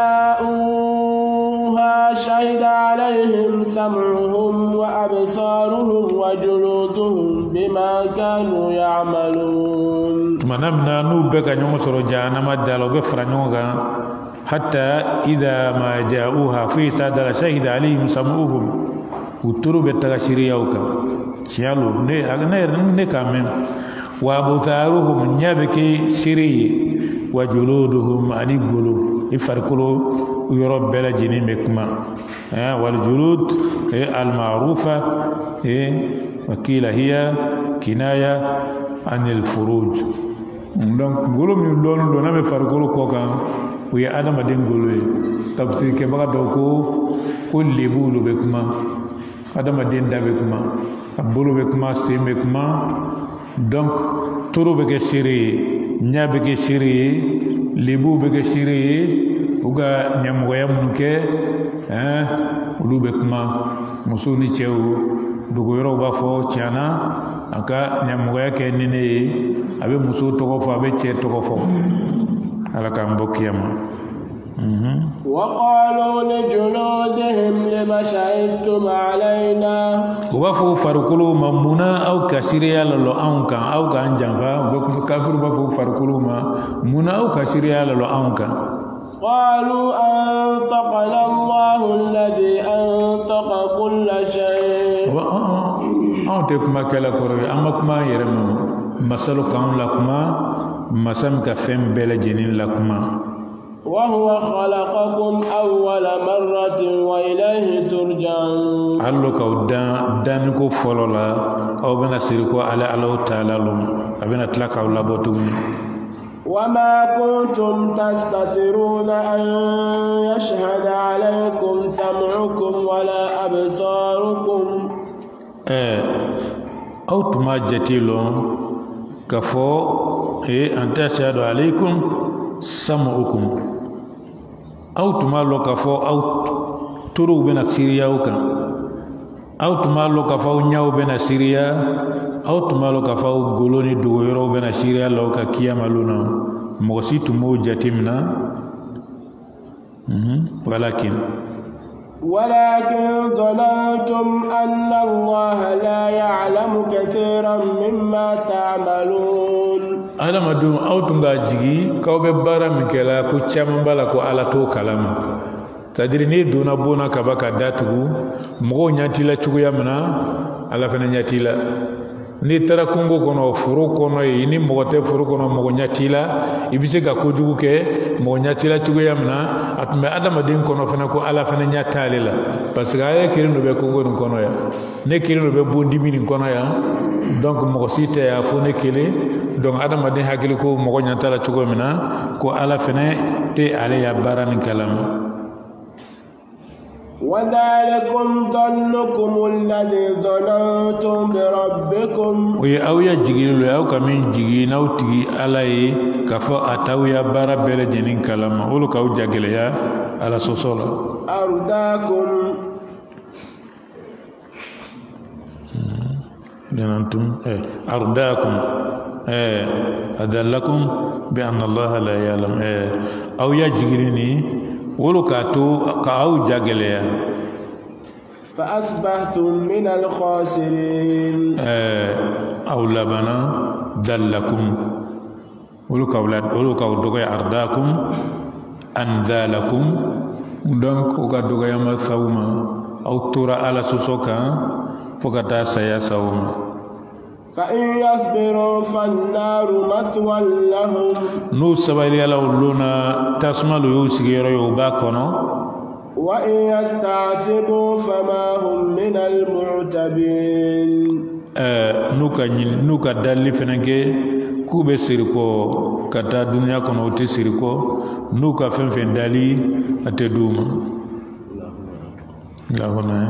جاءوها شهد عليهم سمعهم وأبصارهم وجلودهم بما كانوا يعملون منامنا نوبك نمسر جهنم دالو بفرانيوغا حتى إذا ما جاءوها في سادة شهد عليهم سمعهم وتروا بتغشريوكا شيالو نه أغنير نه كامل وأبصارهم نيابكي شري وجلودهم أني قلو يفرقلو يرب بلا جني مكما والجلود المعروفة وكيل هي كناية عن الفروج donc ngolo mi lolu do na be farqolo ko kan wi adama den golo tafsir ke baga do ko ko lebulu be kuma adama den da be kuma abulu be kuma se be kuma donc toro be ke siri nya be ke siri lebu be ke siri uga nyamugo yamunke eh ulu be kuma musuni chewu dugo yoro ba fo tiana aka nyamugo yake nene abe muso togo fo abe che togo fo ala ka mbokiyama وقالوا لجلودهم لما شهدتم علينا وفو فرقلوا ممنا أو كسريا للو أنكا أو كان جنفا بكم كافر وفو فرقلوا ما منا أو كسريا للو أنكا قالوا أنطقنا الله الذي أنطق كل شيء أو تكما كلا كروي أما كما يرمو مسألة كون لكما مسام كفم بلا جنين لكما وهو خلقكم أول مرة وإليه ترجعون الله كو دان دان كو فلولا أو بنا سيركو على الله تعالى لهم أبنا تلاك أو لابوتوني وما كنتم تستترون أن يشهد عليكم سمعكم ولا أبصاركم أو تما جتيلون كفو أن تشهد عليكم سمعكم أو تما لو كفو أو ترو بنا سيريا وكا أو تما لو كفو نياو بنا سيريا أو تما لو كفو غولوني دوغيرو بنا سيريا لو كا كياما لونا موسي تمو جاتيمنا ولكن ولكن ظننتم أن الله لا يعلم كثيرا مما تعملون أنا ما دون أو تنغا جيجي كاو ببارا مكلا كو تشام بالا كو على تو كلام تدري ني دونا بونا كباكا داتو مغو نياتي لا تشوغو يامنا على فنا نياتي لا ni tara kungo kono furu kono ini mogote furu kono mogo nyatila ibise ga kojugu ke mogo nyatila chugo yamna atme adama din kono fana ko ala fana nyatale la parce que ay kirino be kungo din kono ya ne kirino be bondi min kono ya donc mogo site ya fo ne kele donc adama din hakili ko mogo nyatala chugo mina ko ala fana te ale ya baran kalam وذلكم ظنكم الذي ظننتم بربكم وي او يا جيغيلو او كامين جيغينا او تيغي الاي كفو اتاو يا بارا بل جنين كلام اولو كاو جاغليا على سوسولا ارداكم لانتم ايه ارداكم ايه ادلكم بان الله لا يعلم ايه او يا جيغيني ولو كاتو كاو جاغليا فاصبحتم من الخاسرين او لبنا ذلكم ولو كاولاد ولو كاو دوغي ارداكم انذالكم دونك او كادوغي ما ساوما او تورا على سوسوكا فكتا سيا ساوما فإن يصبروا فالنار مثوى لهم نو سبايلي على لونا تسمع يوسغي ريو باكونو وإن يستعتبوا فما هم من المعتبين ا نوكا نوكا دالي فنانكي كوبي سيركو كاتا دنيا كونو تي سيركو نوكا فين فين دالي اتدوما لا هنا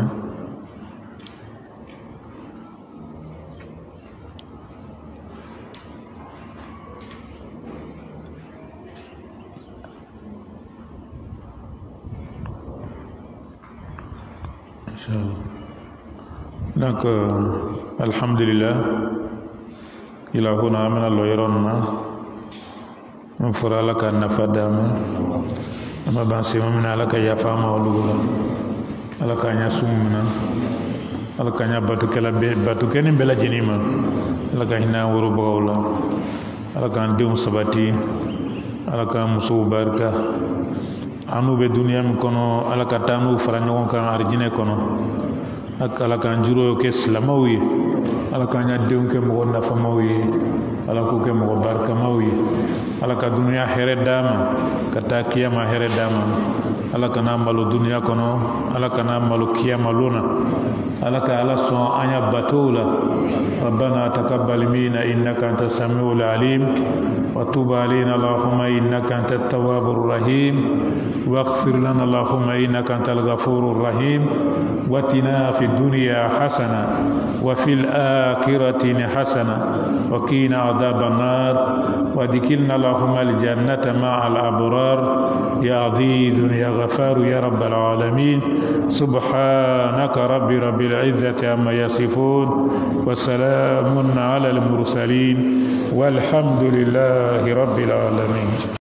donc alhamdulillah ila huna amana lo yoronna on fura la kan nafadama ama bansi mamina la ka yafama walugula ala ka nya sumina ala ka nya batu kala be batu kenin bela jenima ala ka hina woro bawla ala ka ndum sabati ala ka musu barka anu be dunia mi kono ala ka tanu fara ñogon kan arjine kono ak ala kan juro ke islamawi ala ka nya deun ke mo na famawi ala ko ke mo barka mawi ala ka dunia here dama kata kiyama here dama ala ka na malu dunia kono ala ka na malu kiyama luna ala ka ala son anya batula rabbana taqabbal minna innaka antas samiul alim wa tub alaina allahumma innaka antat tawwabur rahim واغفر لنا اللهم إنك أنت الغفور الرحيم واتنا في الدنيا حسنة وفي الآخرة حسنة وقنا عذاب النار وادخلنا اللهم الجنة مع الأبرار يا عزيز يا غفار يا رب العالمين سبحانك رب رب العزة عما يصفون وسلام على المرسلين والحمد لله رب العالمين.